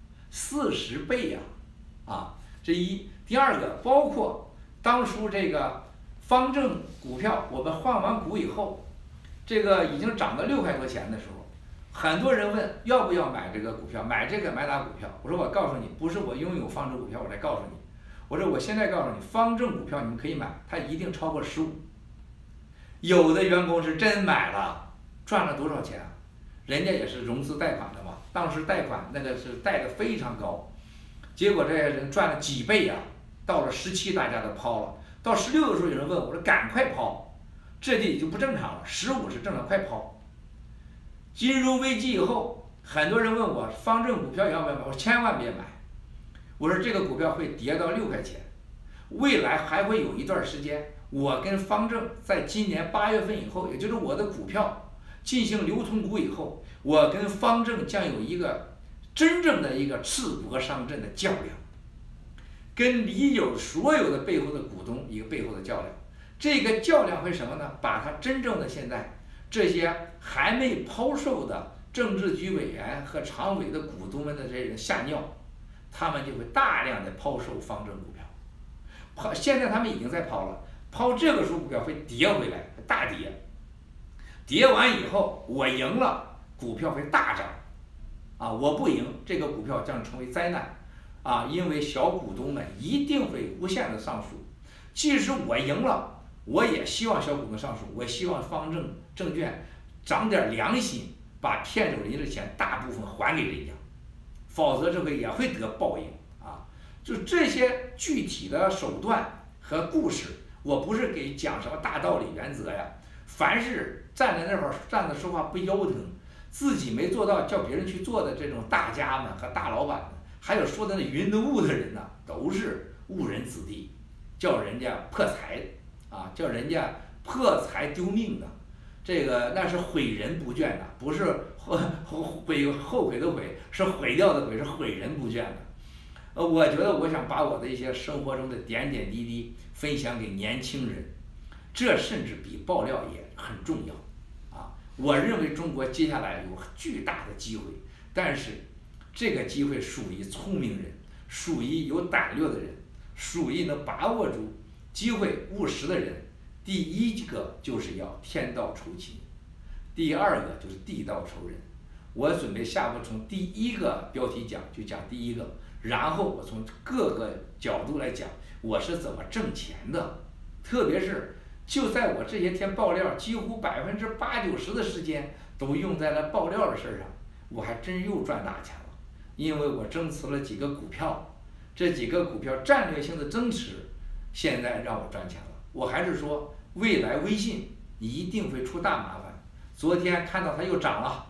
，40倍呀，这一。第二个，包括当初这个方正股票，我们换完股以后，这个已经涨到6块多钱的时候，很多人问要不要买这个股票，买哪股票？我说我告诉你，不是我拥有方正股票我来告诉你，我说我现在告诉你，方正股票你们可以买，它一定超过15。有的员工是真买了，赚了多少钱？人家也是融资贷款的嘛，当时贷款那个是贷的非常高，结果这些人赚了几倍呀！到了17，大家都抛了；到16的时候，有人问我说：“赶快抛，这就已经不正常了。15是正常，快抛。”金融危机以后，很多人问我方正股票要不要买，我说千万别买。我说这个股票会跌到6块钱，未来还会有一段时间。我跟方正在今年8月份以后，也就是我的股票进行流通股以后，我跟方正将有一个真正的一个赤膊上阵的较量。跟李友所有的背后的股东一个背后的较量，这个较量会什么呢？把他真正的现在这些还没抛售的政治局委员和常委的股东们的这些人吓尿，他们就会大量的抛售方正股票。现在他们已经在抛了，抛这个时候股票会跌回来，大跌。跌完以后，我赢了，股票会大涨，我不赢，这个股票将成为灾难。因为小股东们一定会无限的上诉，即使我赢了，我也希望小股东上诉，我希望方正证券长点良心，把骗走人家的钱大部分还给人家，否则这回也会得报应就这些具体的手段和故事，我不是给讲什么大道理原则呀，凡是站在那会儿站着说话不腰疼，自己没做到叫别人去做的这种大家们和大老板们，还有说的那云的雾的人呢，都是误人子弟，叫人家破财叫人家破财丢命的，这个那是毁人不倦的，不是后悔的悔，是毁掉的毁，是毁人不倦的。我觉得我想把我的一些生活中的点点滴滴分享给年轻人，这甚至比爆料也很重要我认为中国接下来有巨大的机会，但是这个机会属于聪明人，属于有胆略的人，属于能把握住机会务实的人。第一个就是要天道酬勤，第二个就是地道酬人。我准备下步从第一个标题讲，就讲第一个，然后我从各个角度来讲我是怎么挣钱的，特别是就在我这些天爆料，几乎80%、90%的时间都用在了爆料的事上，我还真又赚大钱了。因为我增持了几个股票，这几个股票战略性的增持，现在让我赚钱了。我还是说，未来微信一定会出大麻烦。昨天看到它又涨了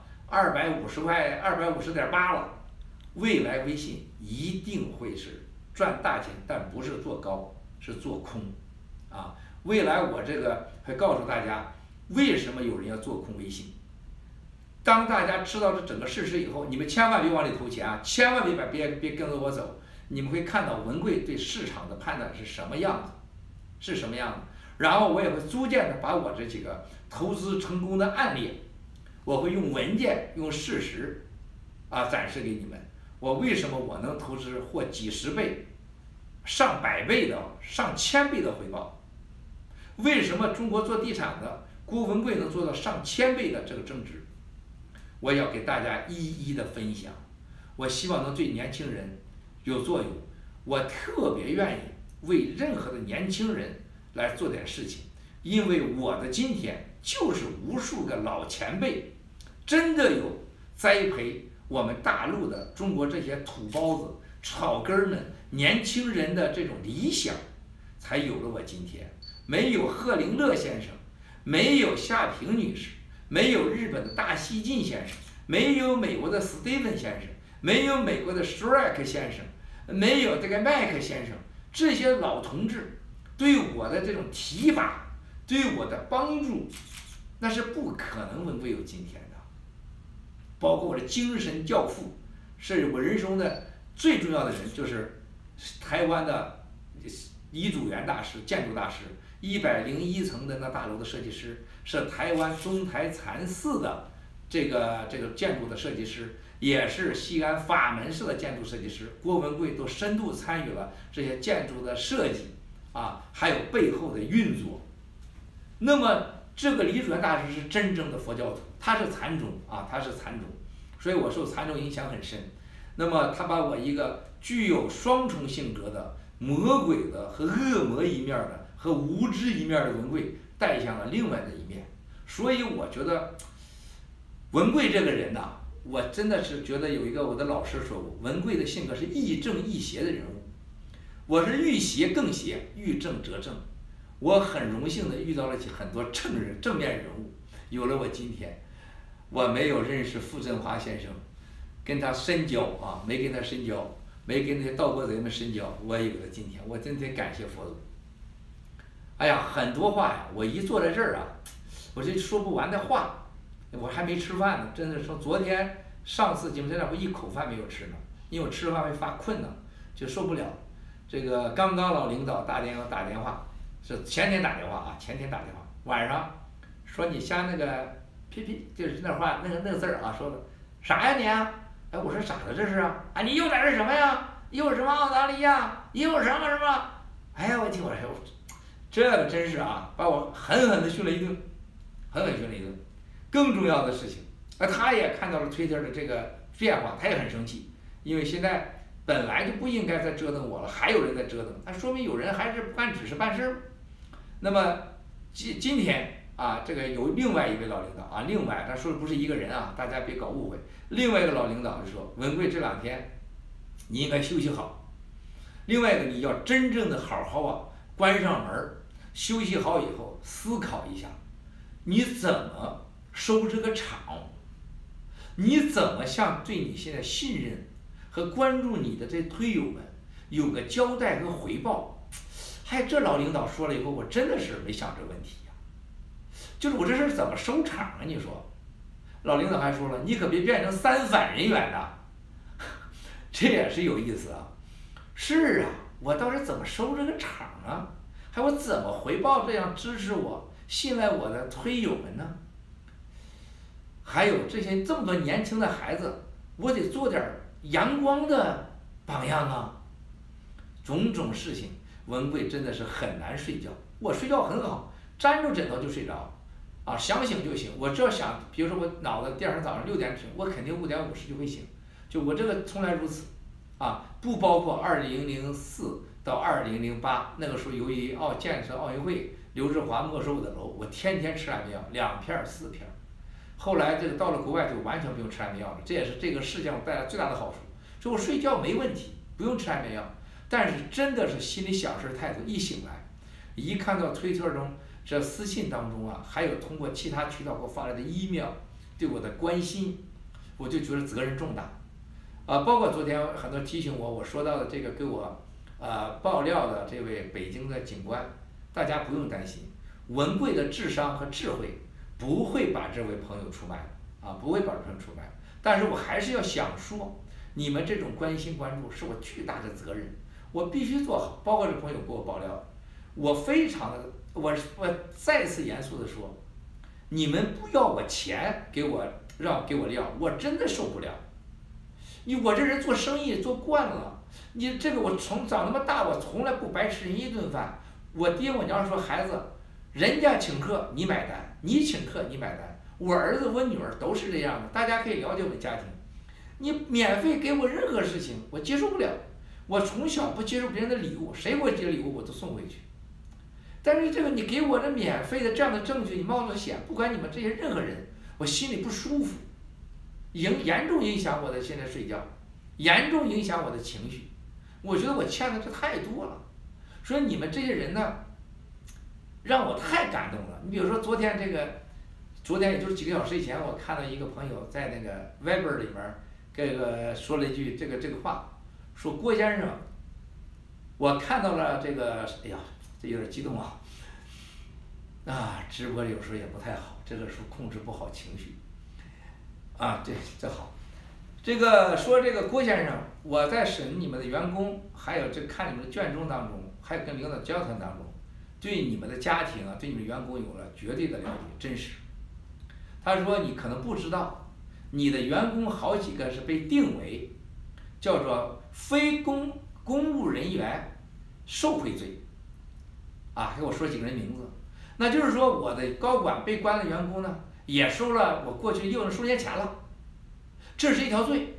250块，250.8了。未来微信一定会是赚大钱，但不是做高，是做空未来我这个会告诉大家，为什么有人要做空微信。当大家知道这整个事实以后，你们千万别往里投钱啊，千万别跟着我走。你们会看到文贵对市场的判断是什么样子，是什么样子。然后我也会逐渐的把我这几个投资成功的案例，我会用文件、用事实，展示给你们。我为什么我能投资获几十倍、上百倍的、上千倍的回报？为什么中国做地产的郭文贵能做到上千倍的这个增值？我要给大家一一的分享。我希望能对年轻人有作用。我特别愿意为任何的年轻人来做点事情，因为我的今天就是无数个老前辈真的有栽培我们大陆的中国这些土包子、草根儿们、年轻人的这种理想，才有了我今天。没有贺林乐先生，没有夏平女士，没有日本的大西进先生，没有美国的斯蒂芬先生，没有美国的施瑞克先生，没有这个麦克先生，这些老同志对我的这种提拔，对我的帮助，那是不可能文贵有今天的。包括我的精神教父，是我人生的最重要的人，就是台湾的李祖原大师，建筑大师，101层的那大楼的设计师，是台湾中台禅寺的这个建筑的设计师，也是西安法门寺的建筑设计师。郭文贵都深度参与了这些建筑的设计，还有背后的运作。那么这个李祖原大师是真正的佛教徒，他是禅宗他是禅宗，所以我受禅宗影响很深。那么他把我一个具有双重性格的魔鬼的和恶魔一面的和无知一面的文贵带向了另外的一面。所以我觉得文贵这个人呐，我真的是觉得有一个我的老师说过，文贵的性格是亦正亦邪的人物。我是遇邪更邪，遇正则正。我很荣幸的遇到了很多正面人物，有了我今天。我没有认识傅振华先生，跟他深交没跟他深交，没跟那些盗国贼们深交，我有了今天。我真得感谢佛祖。哎呀，很多话呀，我一坐在这儿我这说不完的话，我还没吃饭呢，真的说昨天上次节目在那我一口饭没有吃呢，因为我吃饭会发困呢，就受不了。这个刚刚老领导打电话，是前天打电话，晚上说你像那个就是那话那个字儿说的啥呀你哎，我说咋了这是你又在这什么呀？又什么澳大利亚？又什么？哎呀，我听我说，这个真是把我狠狠的训了一顿，更重要的事情，他也看到了推特的这个变化，他也很生气，因为现在本来就不应该再折腾我了，还有人在折腾，那说明有人还是不干只是办事。那么今天这个有另外一位老领导另外他说的不是一个人大家别搞误会。另外一个老领导就说，文贵这2天你应该休息好，另外一个你要真正的好好关上门，休息好以后思考一下，你怎么收这个场，你怎么向对你现在信任和关注你的这推友们有个交代和回报。这老领导说了以后，我真的是没想这问题就是我这事怎么收场你说。老领导还说了，你可别变成3反人员这也是有意思是我倒是怎么收这个场还我怎么回报这样支持我、信赖我的推友们呢？还有这么多年轻的孩子，我得做点阳光的榜样种种事情，文贵真的是很难睡觉。我睡觉很好，沾着枕头就睡着想醒就醒。我只要想，比如说我脑子第二天早上6点醒，我肯定5点50就会醒。就我这个从来如此不包括2004到2008那个时候，由于建设奥运会，刘志华没收我的楼，我天天吃安眠药，2片4片。后来这个到了国外就完全不用吃安眠药了，这也是这个事件带来最大的好处。所以我睡觉没问题，不用吃安眠药。但是真的是心里想事太多，一醒来，一看到推特中这私信当中还有通过其他渠道给我发来的email对我的关心，我就觉得责任重大包括昨天很多提醒我说到的这个给我爆料的这位北京的警官大家不用担心，文贵的智商和智慧不会把这位朋友出卖啊，不会把这位朋友出卖。但是我还是要想说，你们这种关心关注是我巨大的责任，我必须做好。包括这朋友给我爆料，我非常的，我再次严肃的说，你们不要我钱给我料，我真的受不了。我这人做生意做惯了，你这个我从长那么大，我从来不白吃人一顿饭。我爹我娘说，孩子，人家请客你买单，你请客你买单。我儿子我女儿都是这样的，大家可以了解我们家庭。你免费给我任何事情，我接受不了。我从小不接受别人的礼物，谁给我接礼物我都送回去。但是这个你给我这免费的这样的证据，你冒着险，不管你们这些任何人，我心里不舒服，严重影响我的现在睡觉，严重影响我的情绪。我觉得我欠的这太多了，所以你们这些人呢，让我太感动了。你比如说昨天也就是几个小时以前，我看到一个朋友在那个 Viber 里面这个说了一句这个话，说郭先生，我看到了这个，哎呀，这有点激动啊。直播有时候也不太好，这个时候控制不好情绪。这好。这个说这个郭先生，我在审你们的员工，还有这看你们的卷宗当中，还有跟领导交谈当中，对你们的家庭啊，对你们员工有了绝对的了解，真实。他说你可能不知道，你的员工好几个是被定为叫做非公务人员受贿罪，给我说几个人名字。那就是说我的高管被关的员工呢，也收了我过去用的数年钱了，这是一条罪。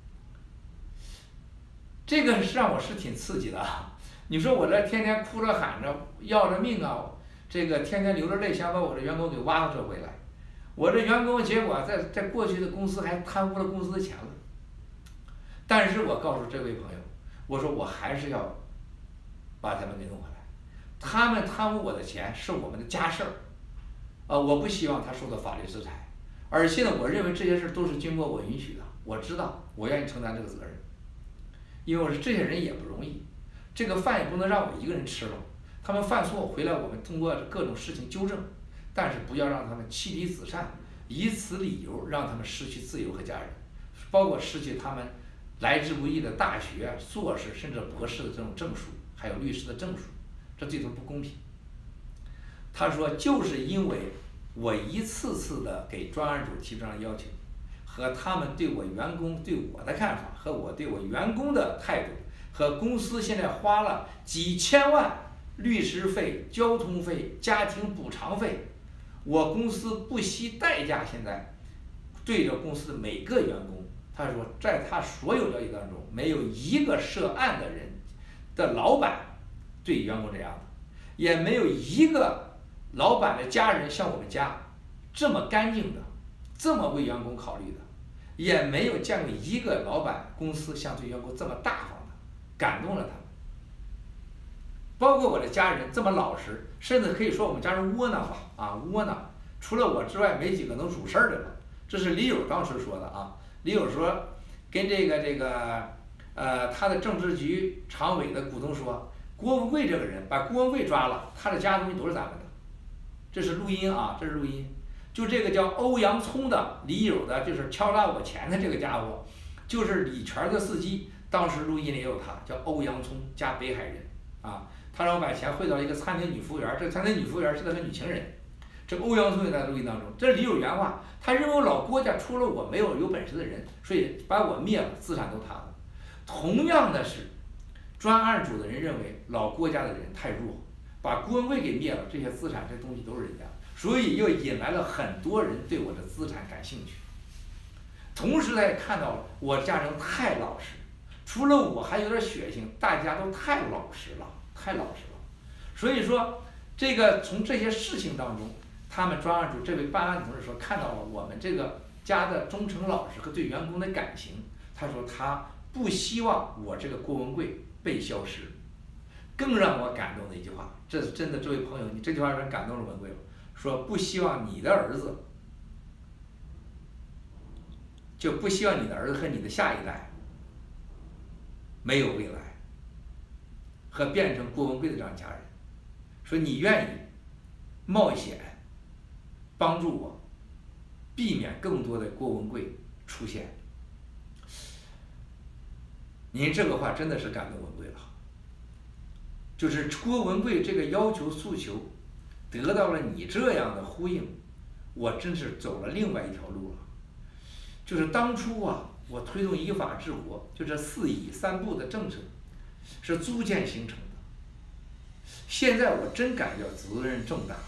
这个是让我是挺刺激的啊！你说我这天天哭着喊着要着命啊，这个天天流着泪想把我的员工给挖掘回来，我这员工结果在过去的公司还贪污了公司的钱了。但是我告诉这位朋友，我说我还是要把他们给弄回来。他们贪污我的钱是我们的家事儿，我不希望他受到法律制裁。而且呢，我认为这些事都是经过我允许的，我知道，我愿意承担这个责任。因为我说这些人也不容易，这个饭也不能让我一个人吃了。他们犯错回来，我们通过各种事情纠正，但是不要让他们妻离子散，以此理由让他们失去自由和家人，包括失去他们来之不易的大学、硕士甚至博士的这种证书，还有律师的证书，这对他们不公平。他说，就是因为我一次次的给专案组提出这样的要求，和他们对我员工对我的看法，和我对我员工的态度，和公司现在花了几千万律师费、交通费、家庭补偿费，我公司不惜代价，现在对着公司的每个员工，他说在他所有了解当中，没有一个涉案的人的老板对员工这样的，也没有一个老板的家人像我们家这么干净的，这么为员工考虑的，也没有见过一个老板公司像对员工这么大方的，感动了他们。包括我的家人这么老实，甚至可以说我们家人窝囊吧，窝囊，除了我之外没几个能主事儿的了。这是李友当时说的啊。李友说跟他的政治局常委的股东说，郭文贵这个人把郭文贵抓了，他的家东西都是咱们的。这是录音啊，这是录音。就这个叫欧阳聪的李友的，就是敲诈我钱的这个家伙，就是李全的司机，当时录音里也有他，叫欧阳聪，加北海人啊。他让我把钱汇到一个餐厅女服务员，这个餐厅女服务员是他的女情人。这个欧阳聪也在录音当中，这是李友原话，他认为老郭家除了我没有本事的人，所以把我灭了，资产都他的。同样的是，专案组的人认为老郭家的人太弱，把郭文贵给灭了，这些资产这东西都是人家的，所以又引来了很多人对我的资产感兴趣。同时他也看到了我家人太老实，除了我还有点血性，大家都太老实了，太老实了。所以说，这个从这些事情当中，他们专案组这位办案同志说看到了我们这个家的忠诚老实和对员工的感情。他说他不希望我这个郭文贵被消失。更让我感动的一句话，这是真的，这位朋友，你这句话让人感动了文贵了，说不希望你的儿子，就不希望你的儿子和你的下一代没有未来，和变成郭文贵的这样家人。 说你愿意冒险帮助我，避免更多的郭文贵出现。您这个话真的是感动文贵了，就是郭文贵这个要求诉求得到了你这样的呼应，我真是走了另外一条路了。就是当初啊，我推动依法治国，就这4以3不的政策是逐渐形成的。现在我真感觉责任重大了。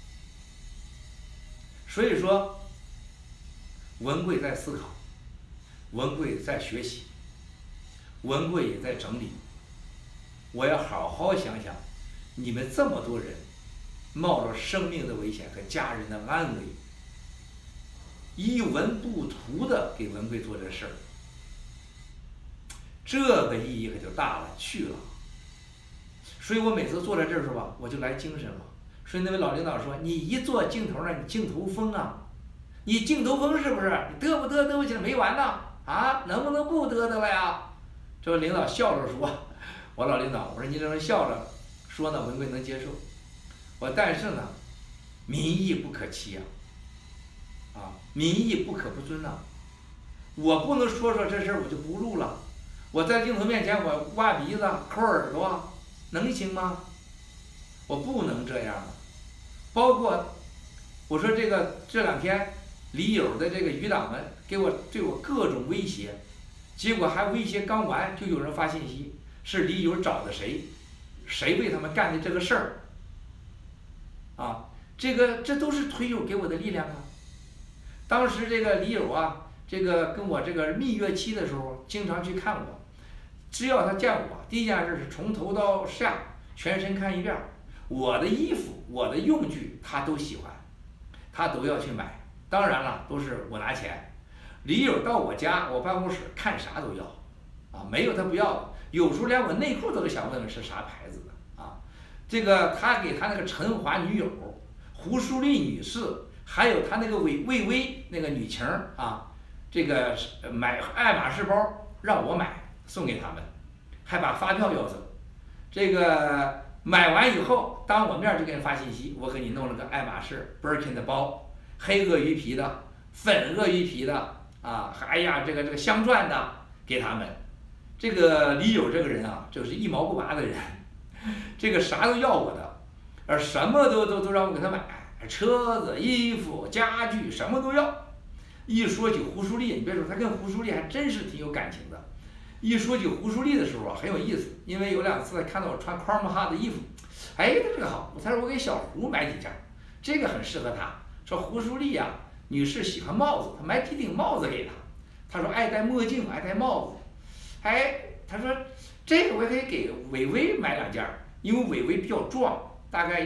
所以说，文贵在思考，文贵在学习，文贵也在整理。我要好好想想，你们这么多人冒着生命的危险和家人的安危，一文不图的给文贵做这事儿，这个意义可就大了去了。所以我每次坐在这儿是吧，我就来精神了。所以那位老领导说：“你一坐镜头那，你镜头风啊，你镜头风是不是？你嘚不嘚起来没完呢？啊，能不能不嘚了呀？”这位领导笑着说：“我老领导，我说你这么笑着说呢，文贵能接受。我但是呢，民意不可欺呀，民意不可不遵呐。我不能说这事儿我就不录了，我在镜头面前我挖鼻子抠耳朵，能行吗？我不能这样。包括我说这2天李友的这个余党们对我各种威胁，结果还威胁刚完就有人发信息，是李友找的谁为他们干的这个事儿，这都是推友给我的力量啊。当时这个李友啊，这个跟我这个蜜月期的时候，经常去看我，只要他见我，第一件事是从头到下全身看一遍，我的衣服我的用具他都喜欢，他都要去买。当然了，都是我拿钱。李友到我家我办公室看啥都要，没有他不要的，有时候连我内裤都想问问是啥牌子的啊。这个他给他那个陈华女友胡淑丽女士，还有他那个魏巍那个女情啊，这个买爱马仕包让我买送给他们，还把发票要走。这个买完以后当我面就给人发信息，我给你弄了个爱马仕 Birkin 的包，黑鳄鱼皮的，粉鳄鱼皮的哎呀这个镶钻的给他们。这个李友这个人啊，就是一毛不拔的人，这个啥都要我的，什么都让我给他买，车子、衣服、家具什么都要。一说起胡淑丽，你别说，他跟胡淑丽还真是挺有感情的。一说起胡淑丽的时候很有意思，因为有2次看到我穿 Chrome 的衣服，他这个好，他说我给小胡买几件，这个很适合他。说胡淑丽女士喜欢帽子，他买几顶帽子给她。他说爱戴墨镜，爱戴帽子。他说这个我也可以给伟伟买2件，因为伟伟比较壮，大概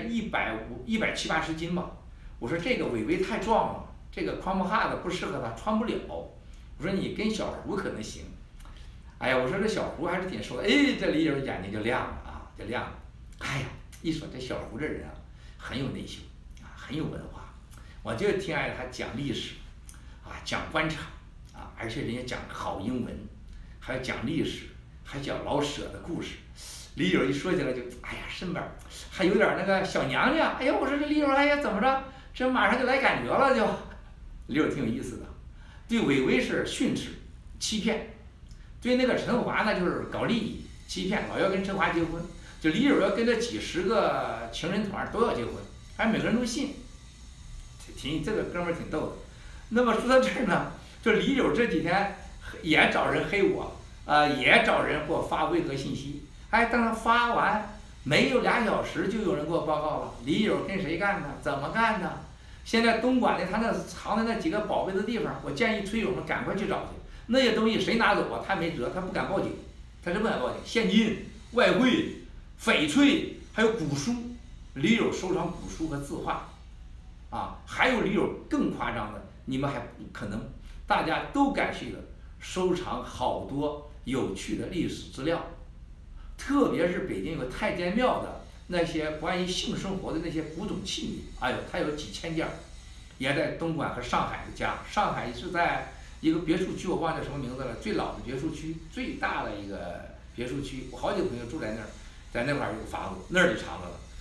170-180斤吧。我说这个伟伟太壮了，这个宽木哈的不适合他，穿不了。我说你跟小胡可能行。我说这小胡还是挺瘦的。这李友眼睛就亮了就亮了。一说这小胡这人很有内秀很有文化，我就挺爱他讲历史讲官场而且人家讲好英文，还有讲历史，还讲老舍的故事。李友一说起来就身边还有点那个小娘娘。我说这李友怎么着，这马上就来感觉了就。李友挺有意思的，对伟伟是训斥欺骗，对那个陈华呢就是搞利益欺骗，老要跟陈华结婚，就李友要跟这几10个情人团都要结婚，还每个人都信，这个哥们儿挺逗的。那么说到这儿呢，就李友这几天也找人黑我，也找人给我发微博信息。等他发完没有2小时，就有人给我报告了，李友跟谁干的，怎么干的。现在东莞的他那藏的那几个宝贝的地方，我建议推友们赶快去找去。那些东西谁拿走他没辙，他不敢报警，他是不敢报警。现金、外汇、翡翠，还有古书，李友收藏古书和字画，还有李友更夸张的，你们还可能大家都感兴趣的，收藏好多有趣的历史资料，特别是北京有个太监庙的那些关于性生活的那些古董器皿，他有几千件，也在东莞和上海的家。上海是在一个别墅区，我忘记什么名字了，最老的别墅区，最大的一个别墅区，我好几个朋友住在那儿，在那块儿有房子，那儿里藏着了。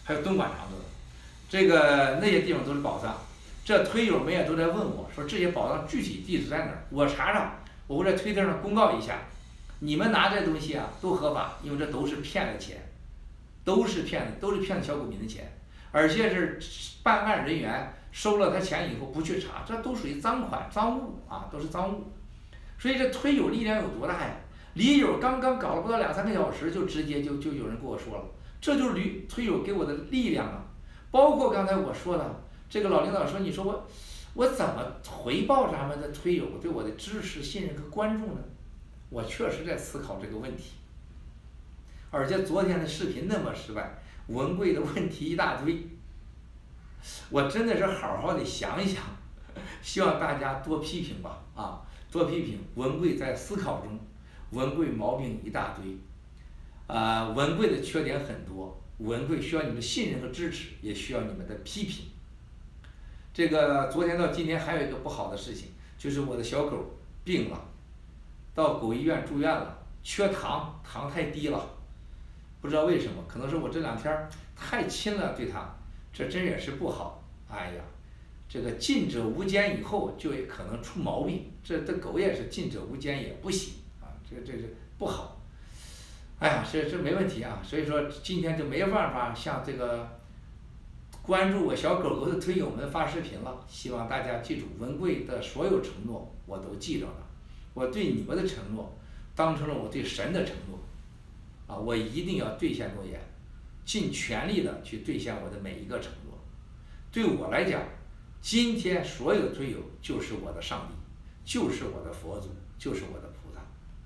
还有东莞常做的，这个那些地方都是宝藏。这推友们也都在问我说这些宝藏具体地址在哪儿？我查查，我会在推特上公告一下。你们拿这东西啊都合法，因为这都是骗的钱，都是骗小股民的钱，而且是办案人员收了他钱以后不去查，这都属于赃款赃物啊，都是赃物。所以这推友力量有多大呀？李友刚刚搞了不到2、3个小时，就直接就有人跟我说了，这就是推友给我的力量啊！包括刚才我说的这个老领导说，你说我怎么回报咱们的推友对我的支持、信任和关注呢？我确实在思考这个问题。而且昨天的视频那么失败，文贵的问题一大堆，我真的是好好的想一想，希望大家多批评吧，啊，多批评。文贵在思考中，文贵毛病一大堆，文贵的缺点很多，文贵需要你们信任和支持，也需要你们的批评。这个昨天到今天还有一个不好的事情，就是我的小狗病了，到狗医院住院了，缺糖，糖太低了，不知道为什么，可能是我这2天太亲了对它，这真也是不好。哎呀，这个近者无间以后就可能出毛病，这狗也是近者无间也不行啊，这是不好。哎呀，这没问题啊，所以说今天就没办法向这个关注我小狗狗的推友们发视频了。希望大家记住，文贵的所有承诺我都记着呢，我对你们的承诺当成了我对神的承诺啊，我一定要兑现诺言，尽全力的去兑现我的每一个承诺。对我来讲，今天所有的推友就是我的上帝，就是我的佛祖，就是我的菩萨。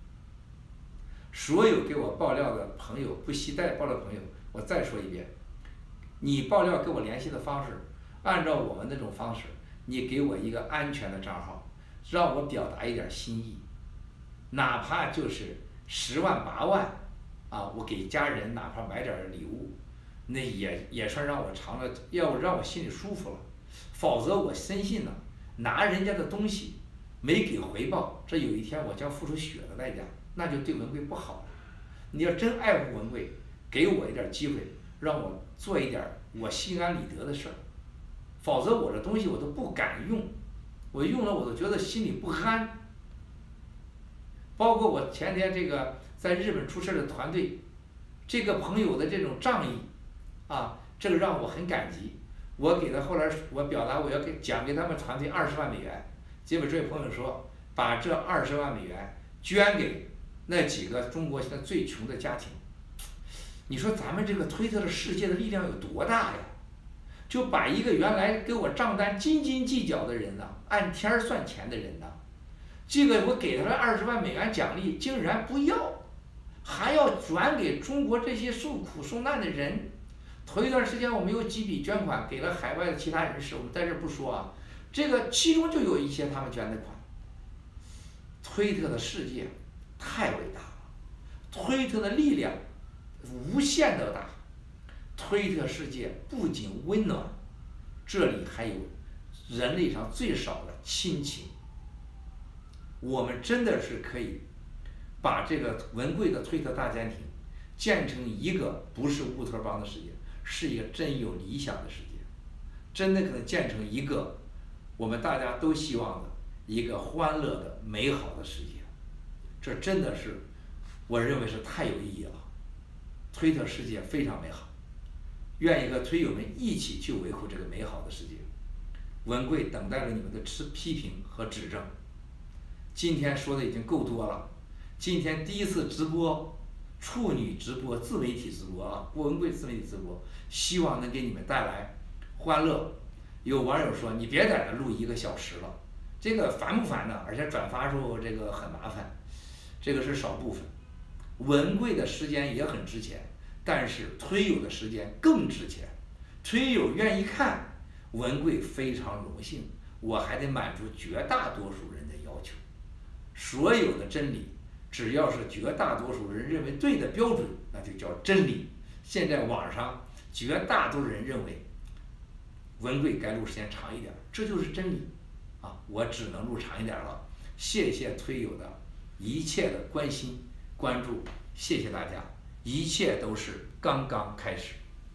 所有给我爆料的朋友，不惜带爆料的朋友，我再说一遍，你爆料跟我联系的方式，按照我们那种方式，你给我一个安全的账号，让我表达一点心意，哪怕就是10万8万啊，我给家人哪怕买点礼物，那也算让我尝了，要让我心里舒服了。否则我深信呢，拿人家的东西没给回报，这有一天我将付出血的代价，那就对文贵不好了。你要真爱护文贵，给我一点机会，让我做一点我心安理得的事儿，否则我这东西我都不敢用，我用了我都觉得心里不安。包括我前天这个在日本出事的团队，这个朋友的这种仗义啊，这个让我很感激。我给他后来我表达我要奖给他们团队20万美元，结果这位朋友说把这20万美元捐给那几个中国现在最穷的家庭。你说咱们这个推特的世界的力量有多大呀？就把一个原来给我账单斤斤计较的人呢，按天算钱的人呢，这个我给他了20万美元奖励，竟然不要，还要转给中国这些受苦受难的人。头一段时间我们有几笔捐款给了海外的其他人士，我们在这不说啊，这个其中就有一些他们捐的款。推特的世界太伟大了，推特的力量无限的大，推特世界不仅温暖，这里还有人类上最少的亲情。我们真的是可以把这个文贵的推特大家庭建成一个不是乌托邦的世界，是一个真有理想的世界，真的可能建成一个我们大家都希望的一个欢乐的美好的世界。这真的是我认为是太有意义了，推特世界非常美好，愿意和推友们一起去维护这个美好的世界。文贵等待着你们的批评和指正。今天说的已经够多了，今天第一次直播，处女直播，自媒体直播啊，郭文贵自媒体直播，希望能给你们带来欢乐。有网友说你别在这录1个小时了，这个烦不烦呢？而且转发时候这个很麻烦，这个是少部分。文贵的时间也很值钱，但是推友的时间更值钱。推友愿意看文贵非常荣幸，我还得满足绝大多数人的要求。所有的真理，只要是绝大多数人认为对的标准，那就叫真理。现在网上绝大多数人认为文贵该录时间长一点，这就是真理啊！我只能录长一点了。谢谢推友的一切的关心关注，谢谢大家，一切都是刚刚开始。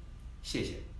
谢谢。